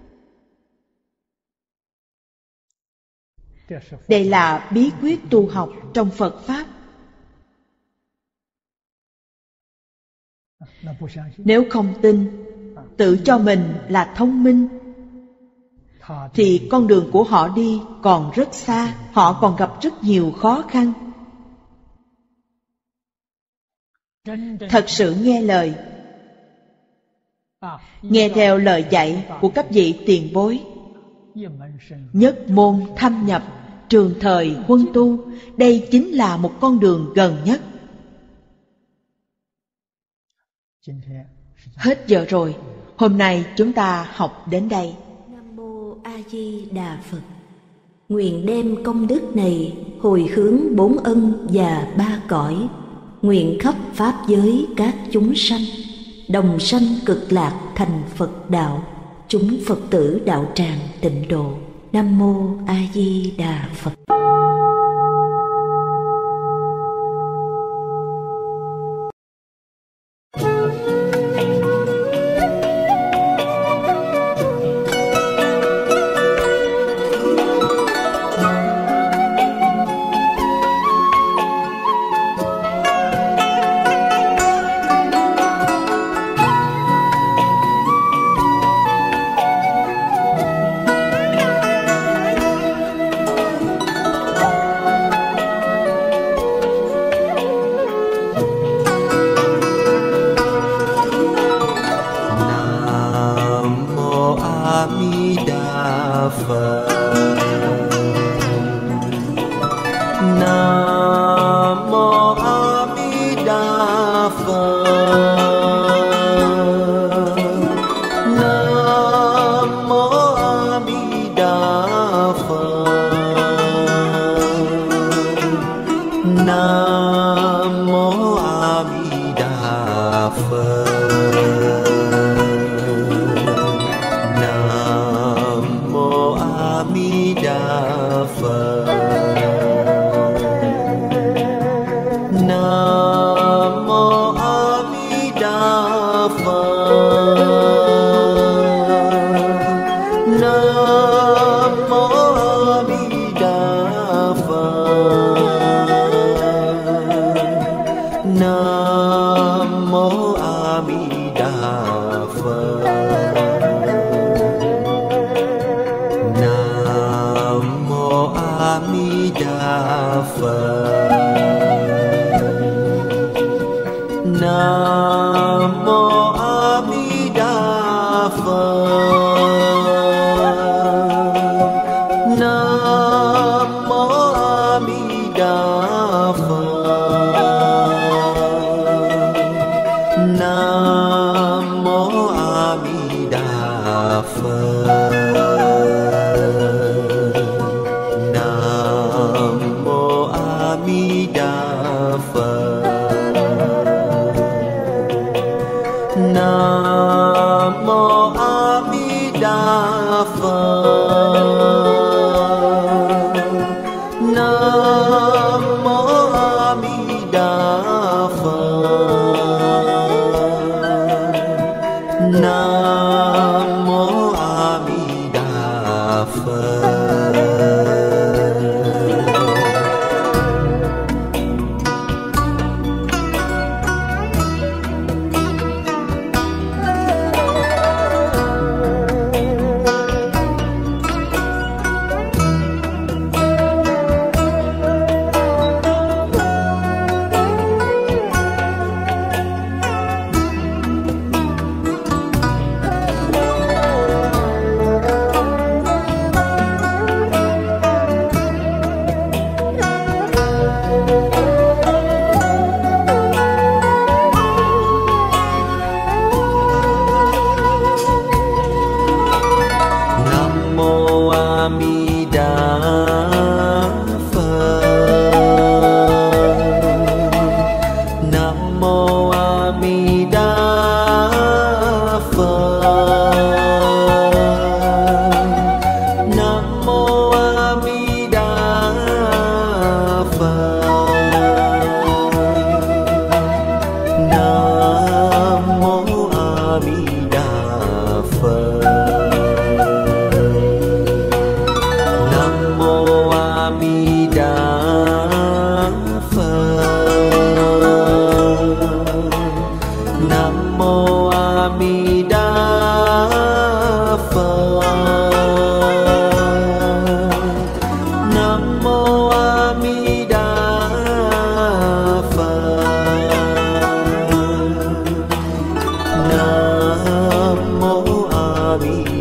Đây là bí quyết tu học trong Phật Pháp. Nếu không tin, tự cho mình là thông minh, thì con đường của họ đi còn rất xa, họ còn gặp rất nhiều khó khăn. Thật sự nghe lời, nghe theo lời dạy của các vị tiền bối, nhất môn thâm nhập, trường thời huân tu, đây chính là một con đường gần nhất. Hết giờ rồi, hôm nay chúng ta học đến đây. Nam Mô A Di Đà Phật. Nguyện đem công đức này hồi hướng 4 ân và 3 cõi, nguyện khắp pháp giới các chúng sanh đồng sanh cực lạc thành Phật đạo, chúng Phật tử đạo tràng tịnh độ. Nam Mô A Di Đà Phật.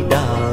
đạo.